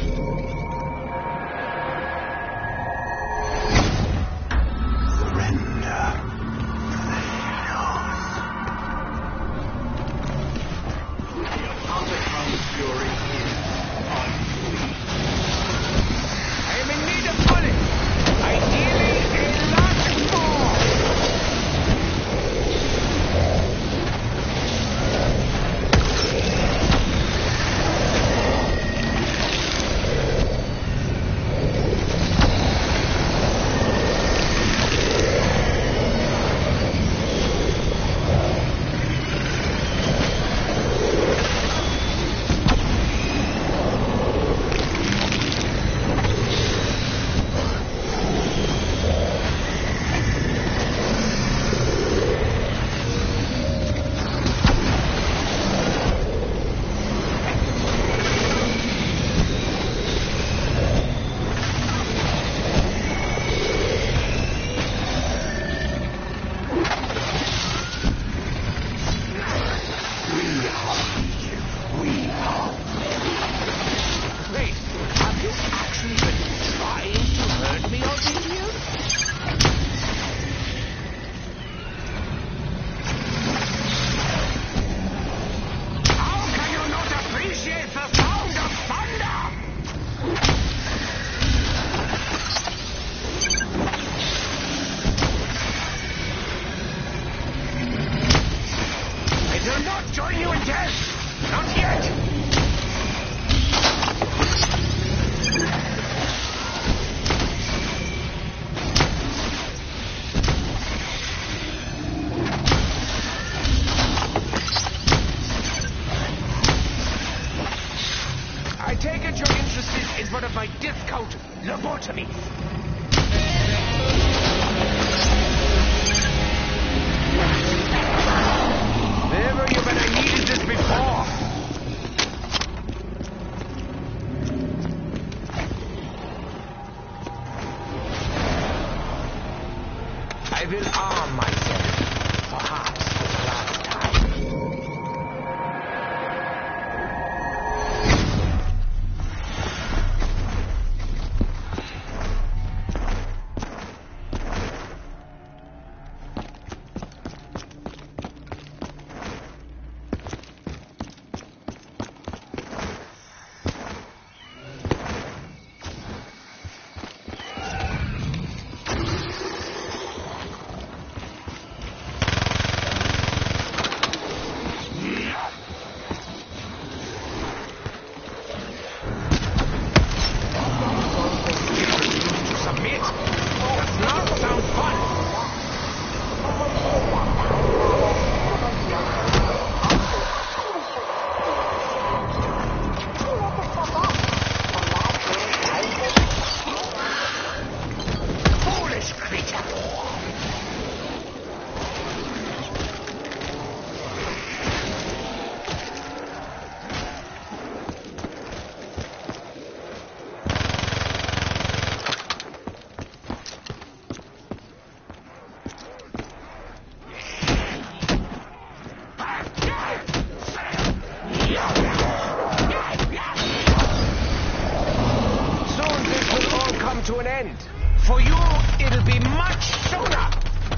For you, it'll be much sooner!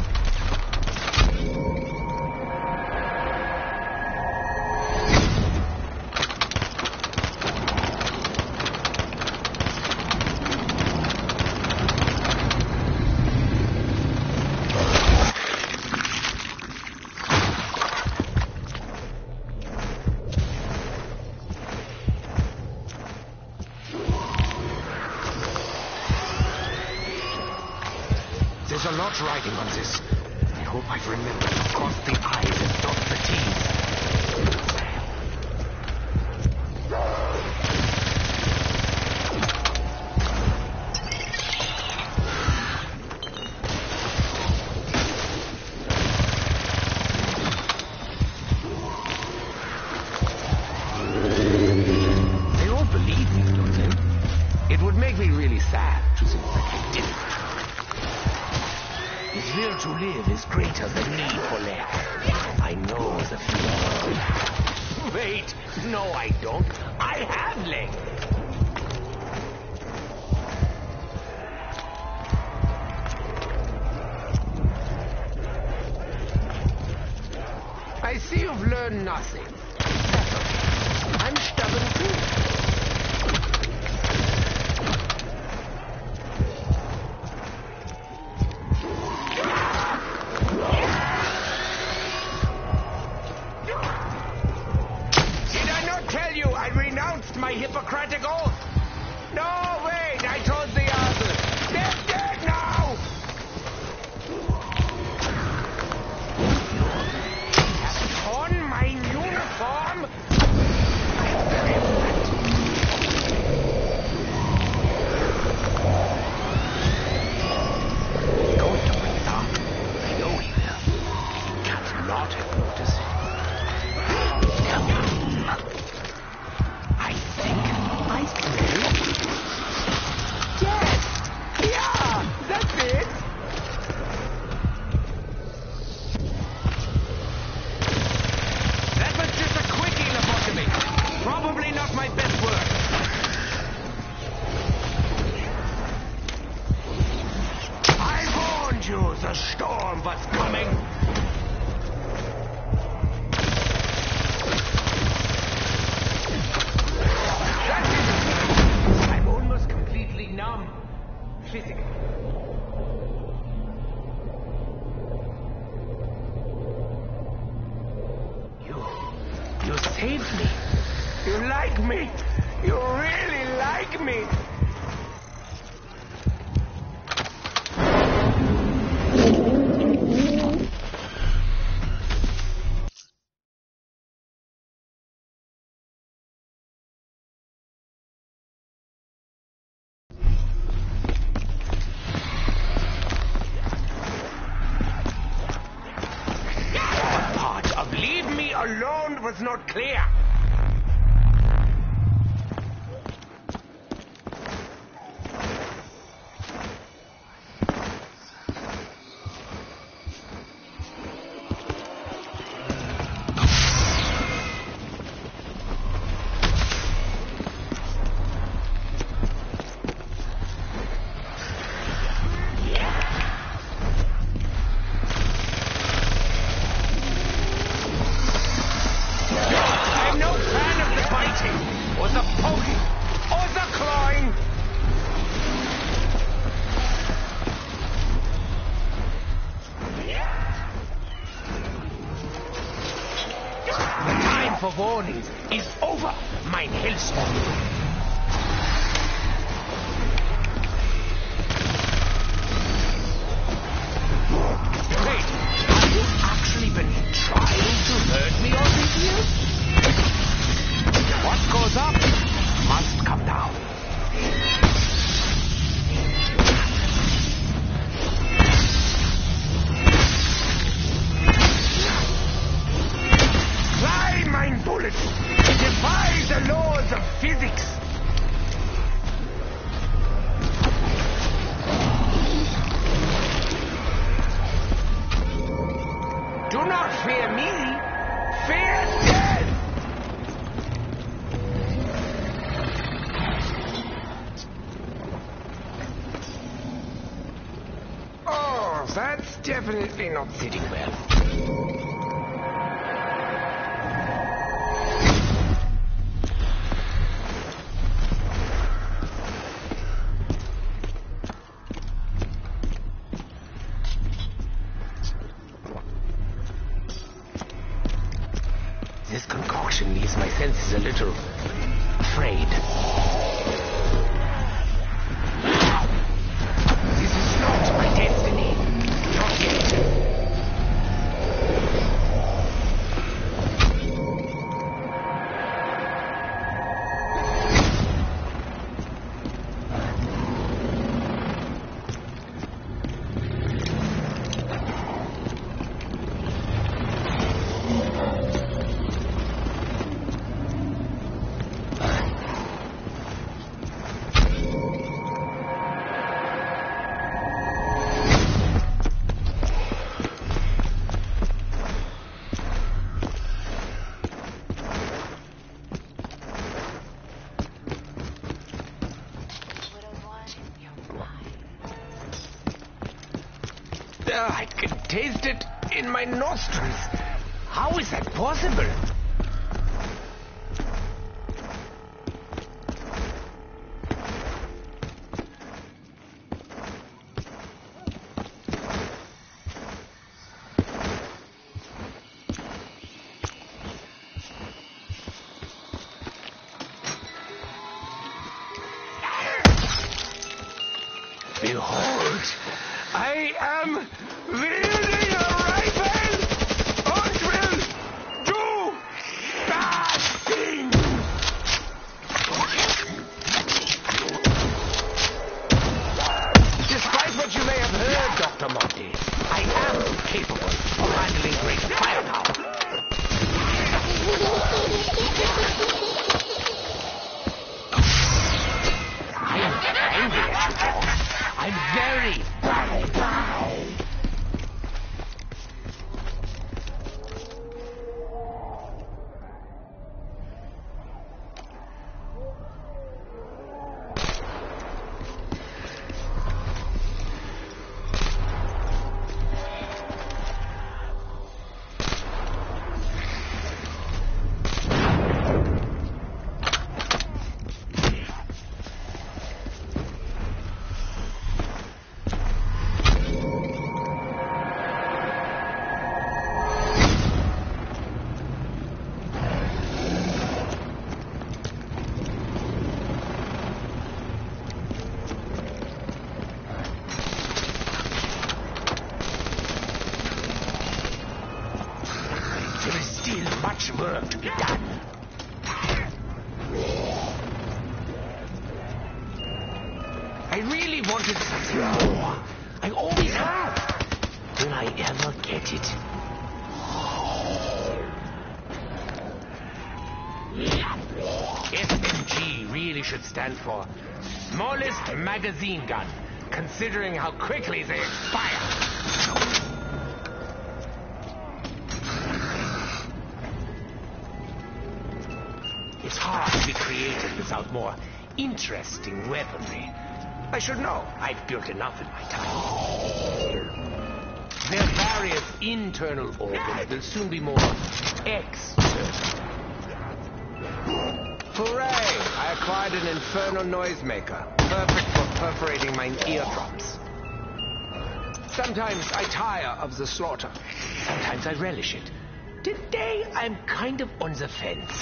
There's a lot riding on this. I hope I've remembered to cross the I's and dot the T's. They all believe me, don't they? It would would make me really sad to think that we didn't. His will to live is greater than need for life. I know the feeling. Wait, no I don't. I have legs. I see you've learned nothing. I'm stubborn too. Did I not tell you I renounced my Hippocratic oath? No, wait, I told the others. They're dead now! On my uniform? I'm very upset. He's going to bring it up. I know he will. He can't not have noticed it. I think I smell death. Yeah, that's it. That was just a quickie lobotomy. Probably not my best work. I warned you, the storm was coming. That didn't hurt. I'm almost completely numb. Physically. You... You saved me. You like me. You really like me. That part of leave me alone was not clear. I'm no fan of the biting, or the poking, or the clawing. The time for warnings is over, mein Hellstorm. Wait, have you actually been trying to hurt me all these years? What goes up must come down. Fly, mein bullet! Defy the laws of physics! Do not fear me! Fear death! Oh, that's definitely not sitting well. This concoction leaves my senses a little afraid. This is not my destiny. Not yet. I can taste it in my nostrils. How is that possible? Behold, I am wielding a rifle and will do bad things. Despite what you may have heard, Doctor Monty, I am capable of handling great firepower. I'm angry at you, boss. I'm very, very proud. Much work to be done. I really wanted something more. I always have. Will I ever get it? S M G really should stand for Smallest Magazine Gun, considering how quickly they expire. It's hard to be creative without more interesting weaponry. I should know. I've built enough in my time. Their various internal organs will soon be more external. Hooray! I acquired an infernal noisemaker, perfect for perforating my eardrums. Sometimes I tire of the slaughter. Sometimes I relish it. Today, I'm kind of on the fence.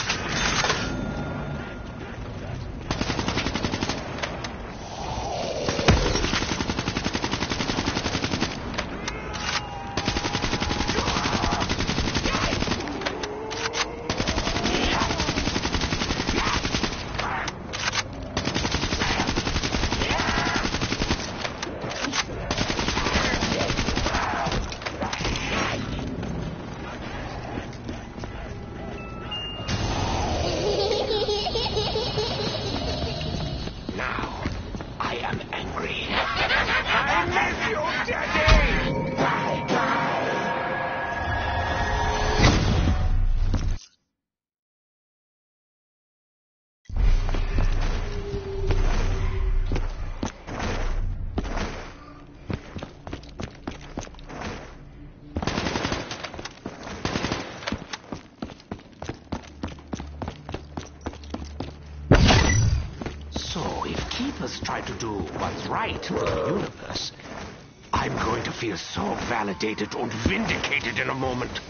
Keepers try to do what's right for the universe, I'm going to feel so validated and vindicated in a moment.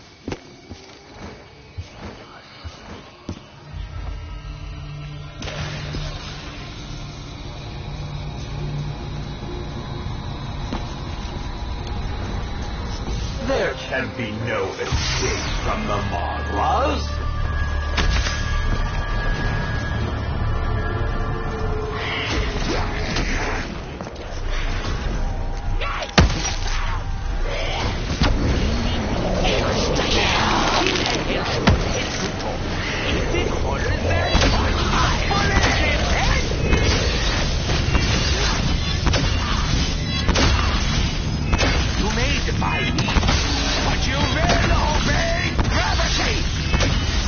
There can be no escape from the Marlas. But you will obey gravity!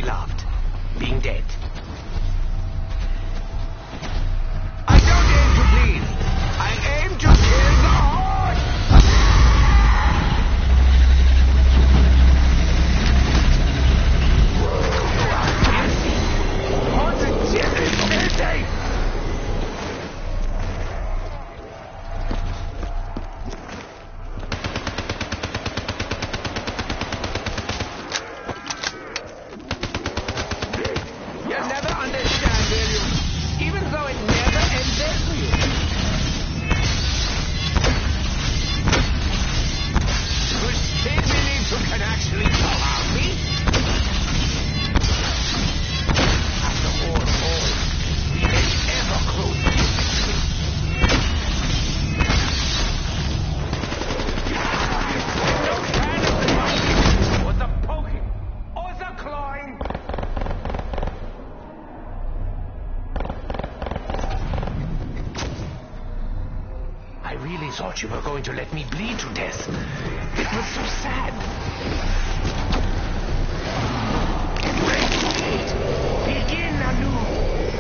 loved, being dead. I don't aim to please. I aim to kill the Horde! You'll never understand, will you? Even though it never ends there for you. Could still believe you can actually come out me? As the Horde falls, we get ever closer to victory. No fan of the biting, or the poking, or the clawing. I really thought you were going to let me bleed to death. It was so sad. Great. Begin anew.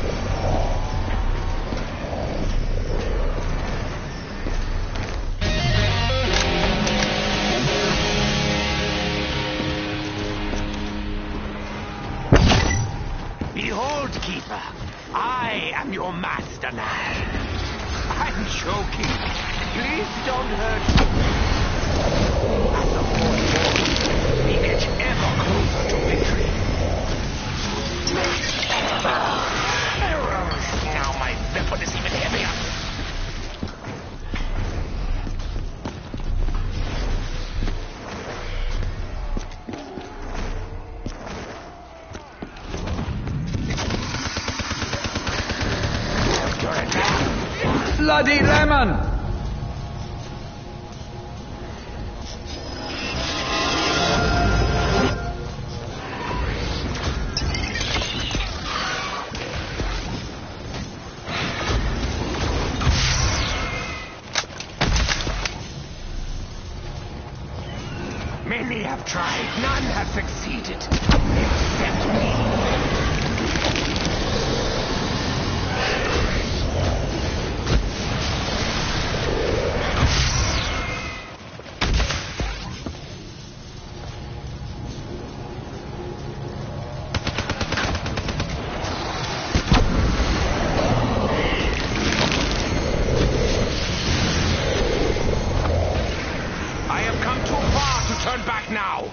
Behold, Keeper, I am your master now. I'm joking. Please don't hurt me. As the Horde falls, we edge ever closer to victory. Now my weapon is even heavier. Bloody lemon! Many have tried, none have succeeded, except me. Turn back now!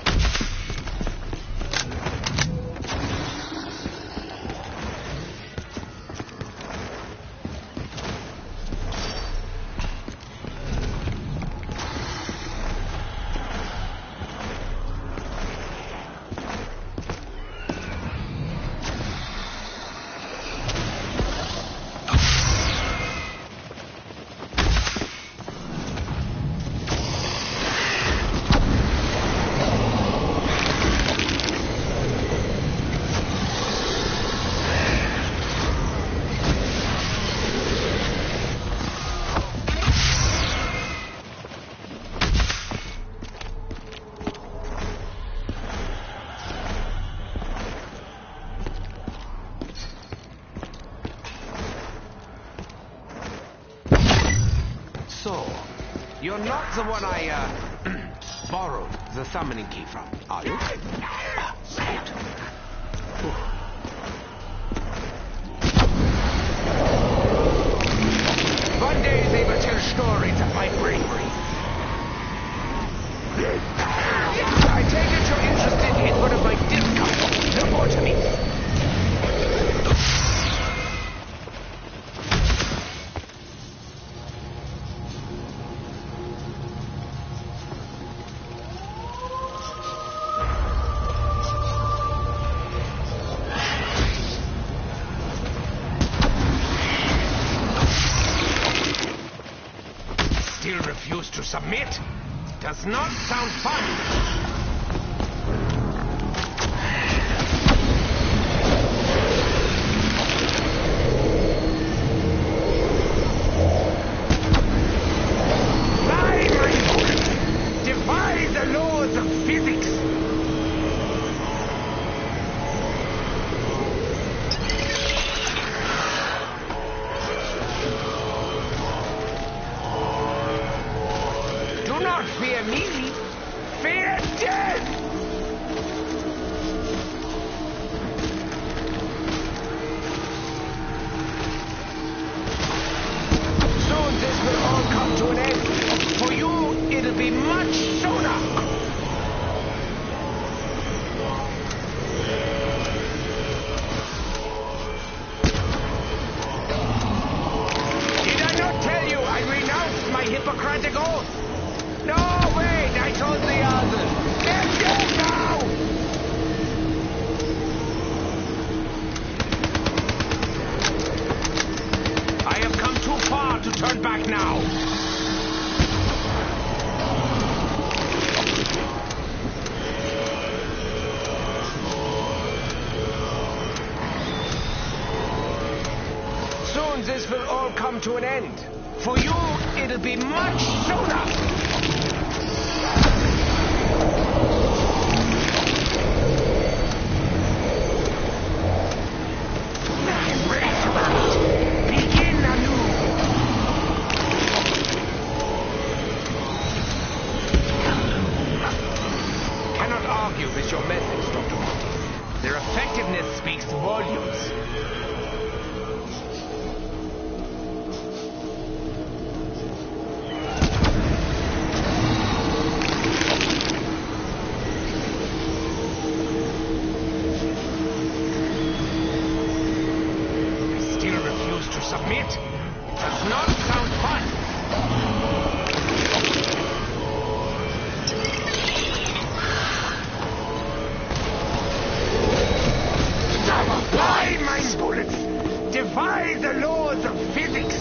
So, you're not the one I, uh, borrowed the summoning key from, are you? Ah, good. One day they will tell stories of my bravery. I take it you're interested in one of my discounts. Lobotomies. Still refuse to submit? Does not sound fun. back now! Soon this will all come to an end. For you, it'll be much sooner! Speaks volumes. Still refuse to submit? It does not sound fun. Apply my bullets! Defy the laws of physics!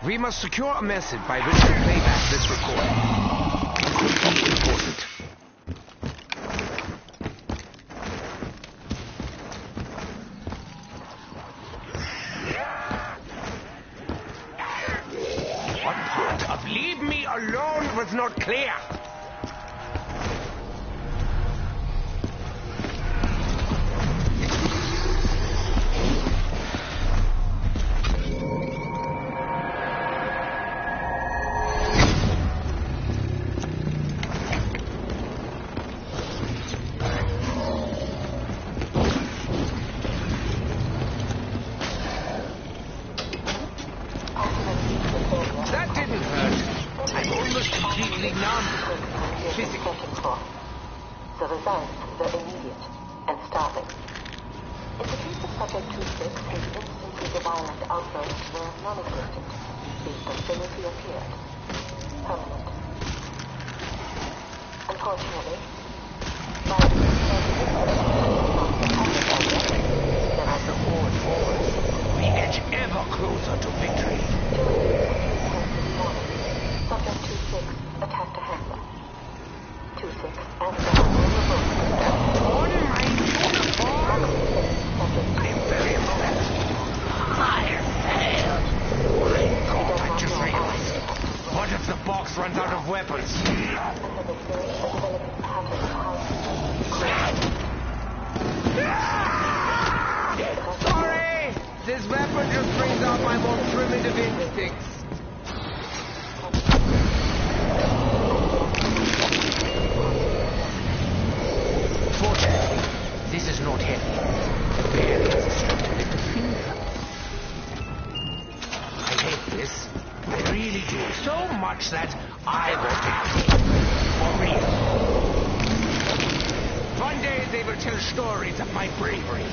We must secure a method by which to play back this recording. It could be important. What part of leave me alone was not clear? The results were immediate and startling. In the case of Subject two six, his instances of violent outbursts were non-existent. His docility appeared. Permanent. Unfortunately, by the As the forward falls, we edge ever closer to victory. this morning, Subject two six attacked a handler. two six and the On my uniform! I'm very impressed. I failed. My God, I just realized. What if the box runs out of weapons? Sorry! This weapon just brings out my more primitive instincts. Fortunately, this is not heavy. Barely has a strength to lift a finger. I hate this. I really do. So much that I want it. For real. One day they will tell stories of my bravery.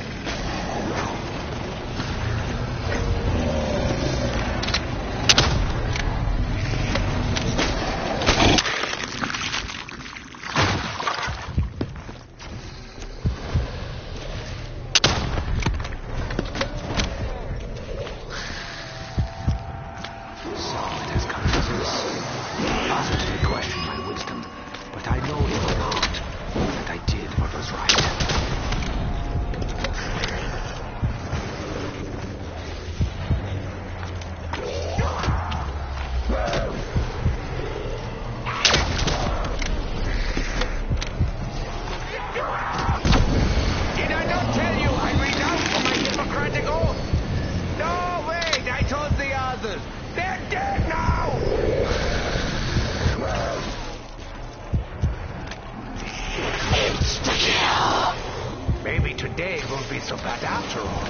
Today won't be so bad after all.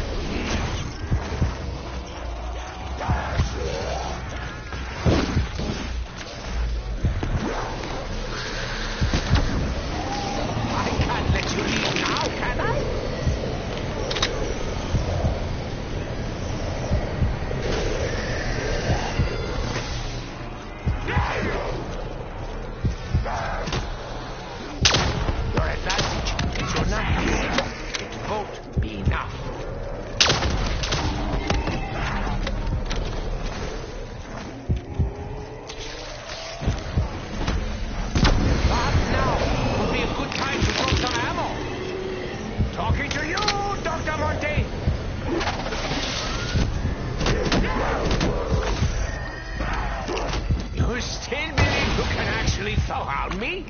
I can't let you leave now, can I? Your advantage is your numbers. It won't be enough. Perhaps now would be a good time to drop some ammo. Talking to you, Doctor Monte. You still believe you can actually surround me?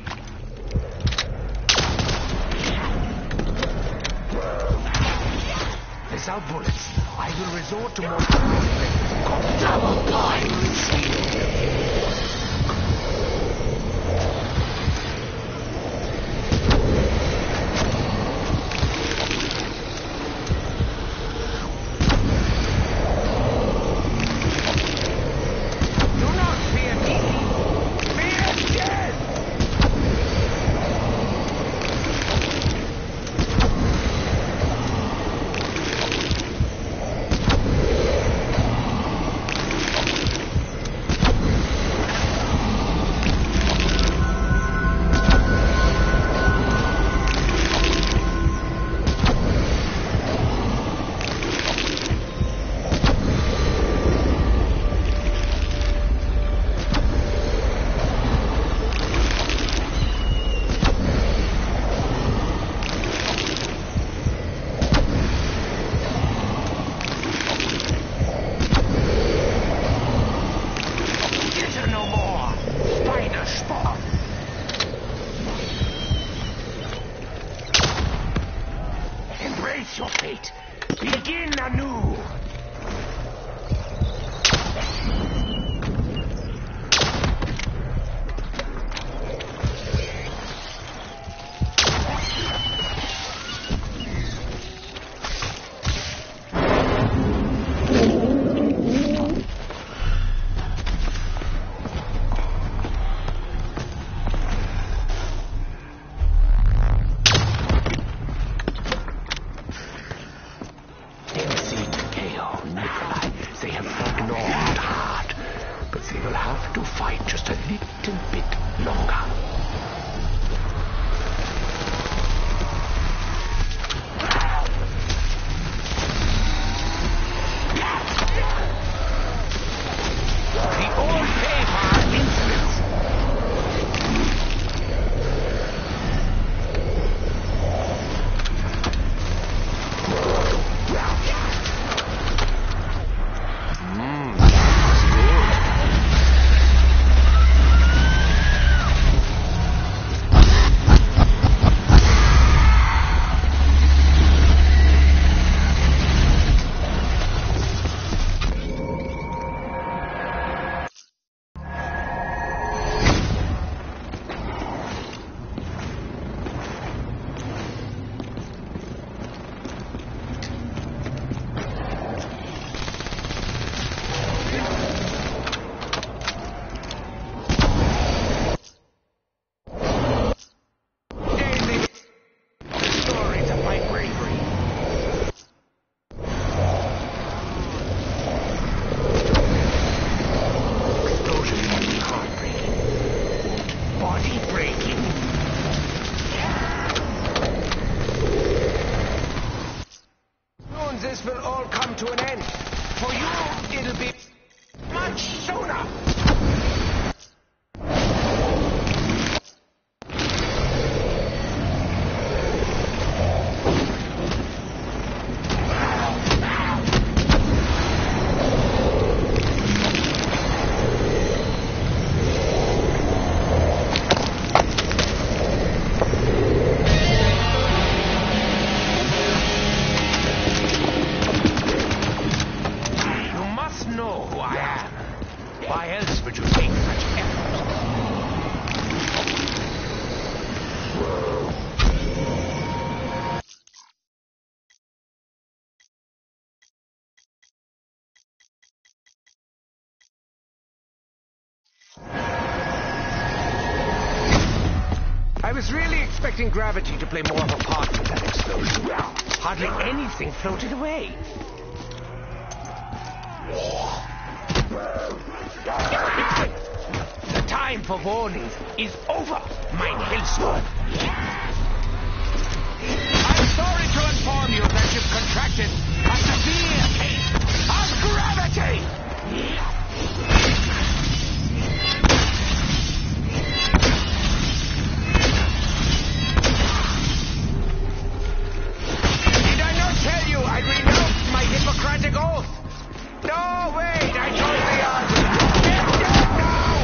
Without bullets, I will resort to more double blind. Do not fear me. Fear death. little bit longer. The old paper incidents. This will all come to an end. For you, it'll be much sooner. Why else would you take such effort? I was really expecting gravity to play more of a part in that explosion. Hardly anything floated away. The time for warnings is over, mein Hellstorm. I'm sorry to inform you that you've contracted a severe case of gravity. Did I not tell you I'd renounced my Hippocratic oath? No, wait, I told the others. Get down now!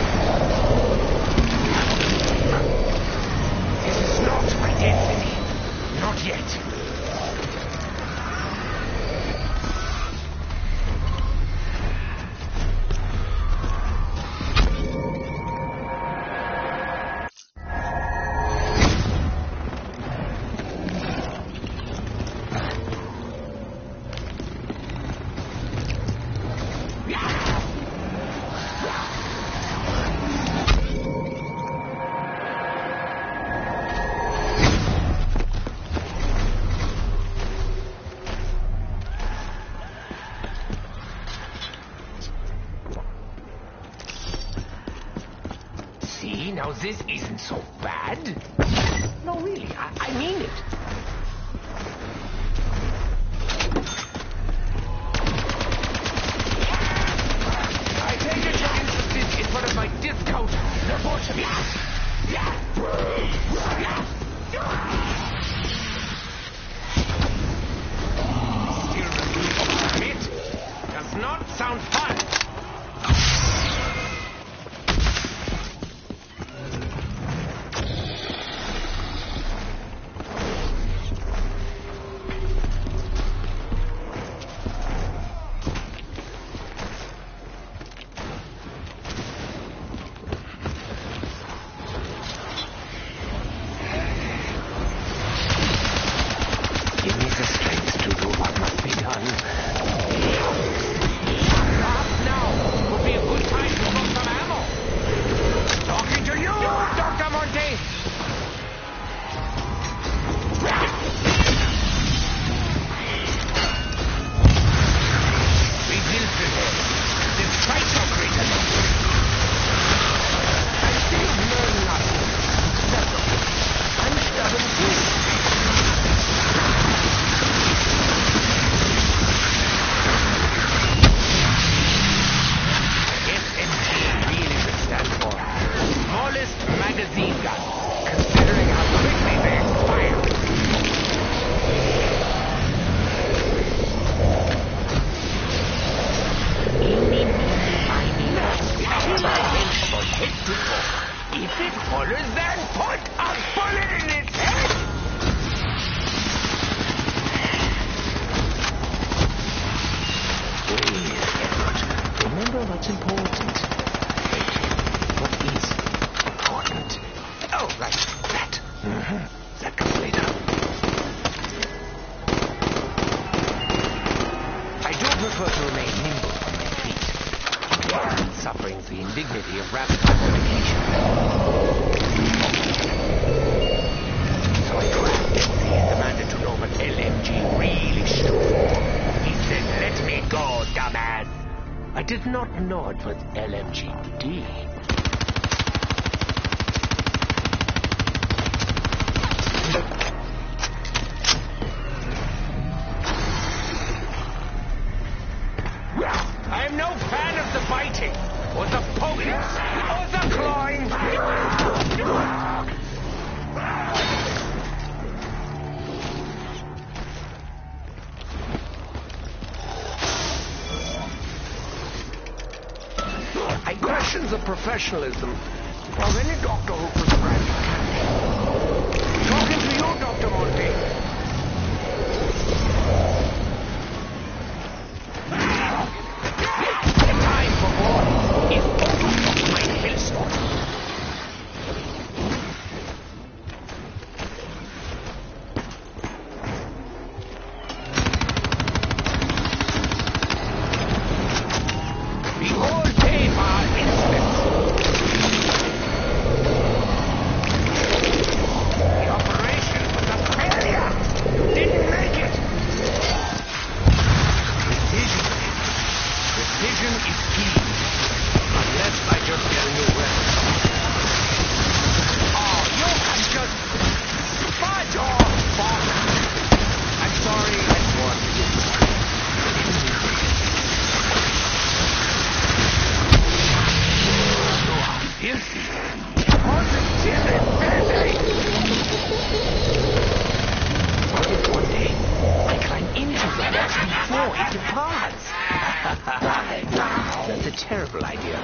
This is not my destiny. Not yet. See, now this isn't so bad. No, really, I, I mean it. I take it you're interested in one of my discount laboratories. Still refuse to admit. Does not sound fun. Give me the strength to do what must be done. Stop now! remain nimble on my feet, suffering the indignity of rapid communication. So I grabbed Betsy and demanded to know what L M G really stood for. He said, "Let me go, dumbass." I did not know it was L M G D. I am no fan of the biting, or the poking, or the clawing. I question the professionalism of any doctor who prescribes candy. Talking to you, Doctor Monty. Time for war is over, my hellstorm. We all pay for our insolence. The operation was a failure. You didn't make it. Precision. Precision is key. Unless I just get a new weapon. Oh, you can just fudge off, Bob. I'm sorry, I warned you. You are filthy. Positively filthy. What if one day I climb into the box before it departs? That's a terrible idea.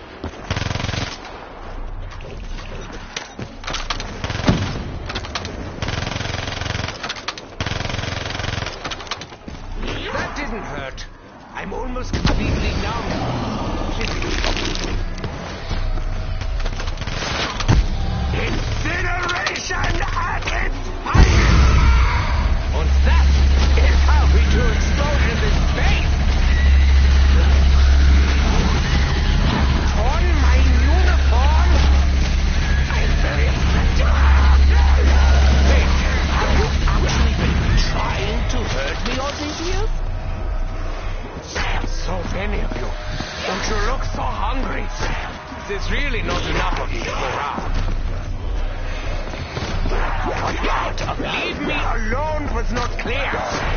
That didn't hurt. I'm almost completely numb. Incineration at its height! And that is how we do explosions in space! On my uniform? I'm very upset. Wait, have you actually been trying to hurt me all these years? So many of you. Don't you look so hungry? There's really not enough of you to go around. Your part of leave me alone was not clear.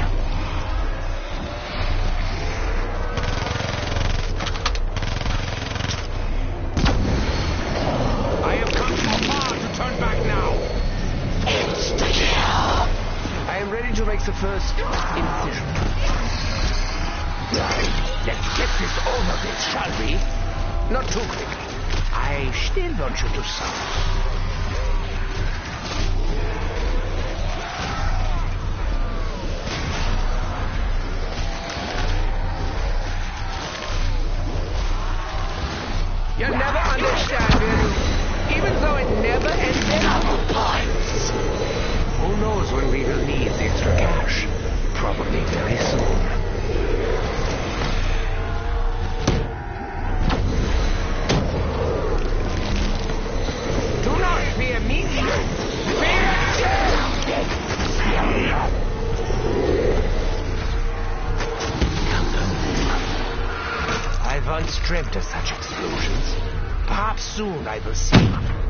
I have come too far to turn back now. Insta-kill. I am ready to make the first incision. Let's get this over with, shall we? Not too quickly. I still want you to suffer. You'll never understand it, even though it never ended. Double points. Who knows when we will need the extra cash? Probably very soon. Do not fear me. Fear I once dreamt of such explosions. Perhaps soon I will see.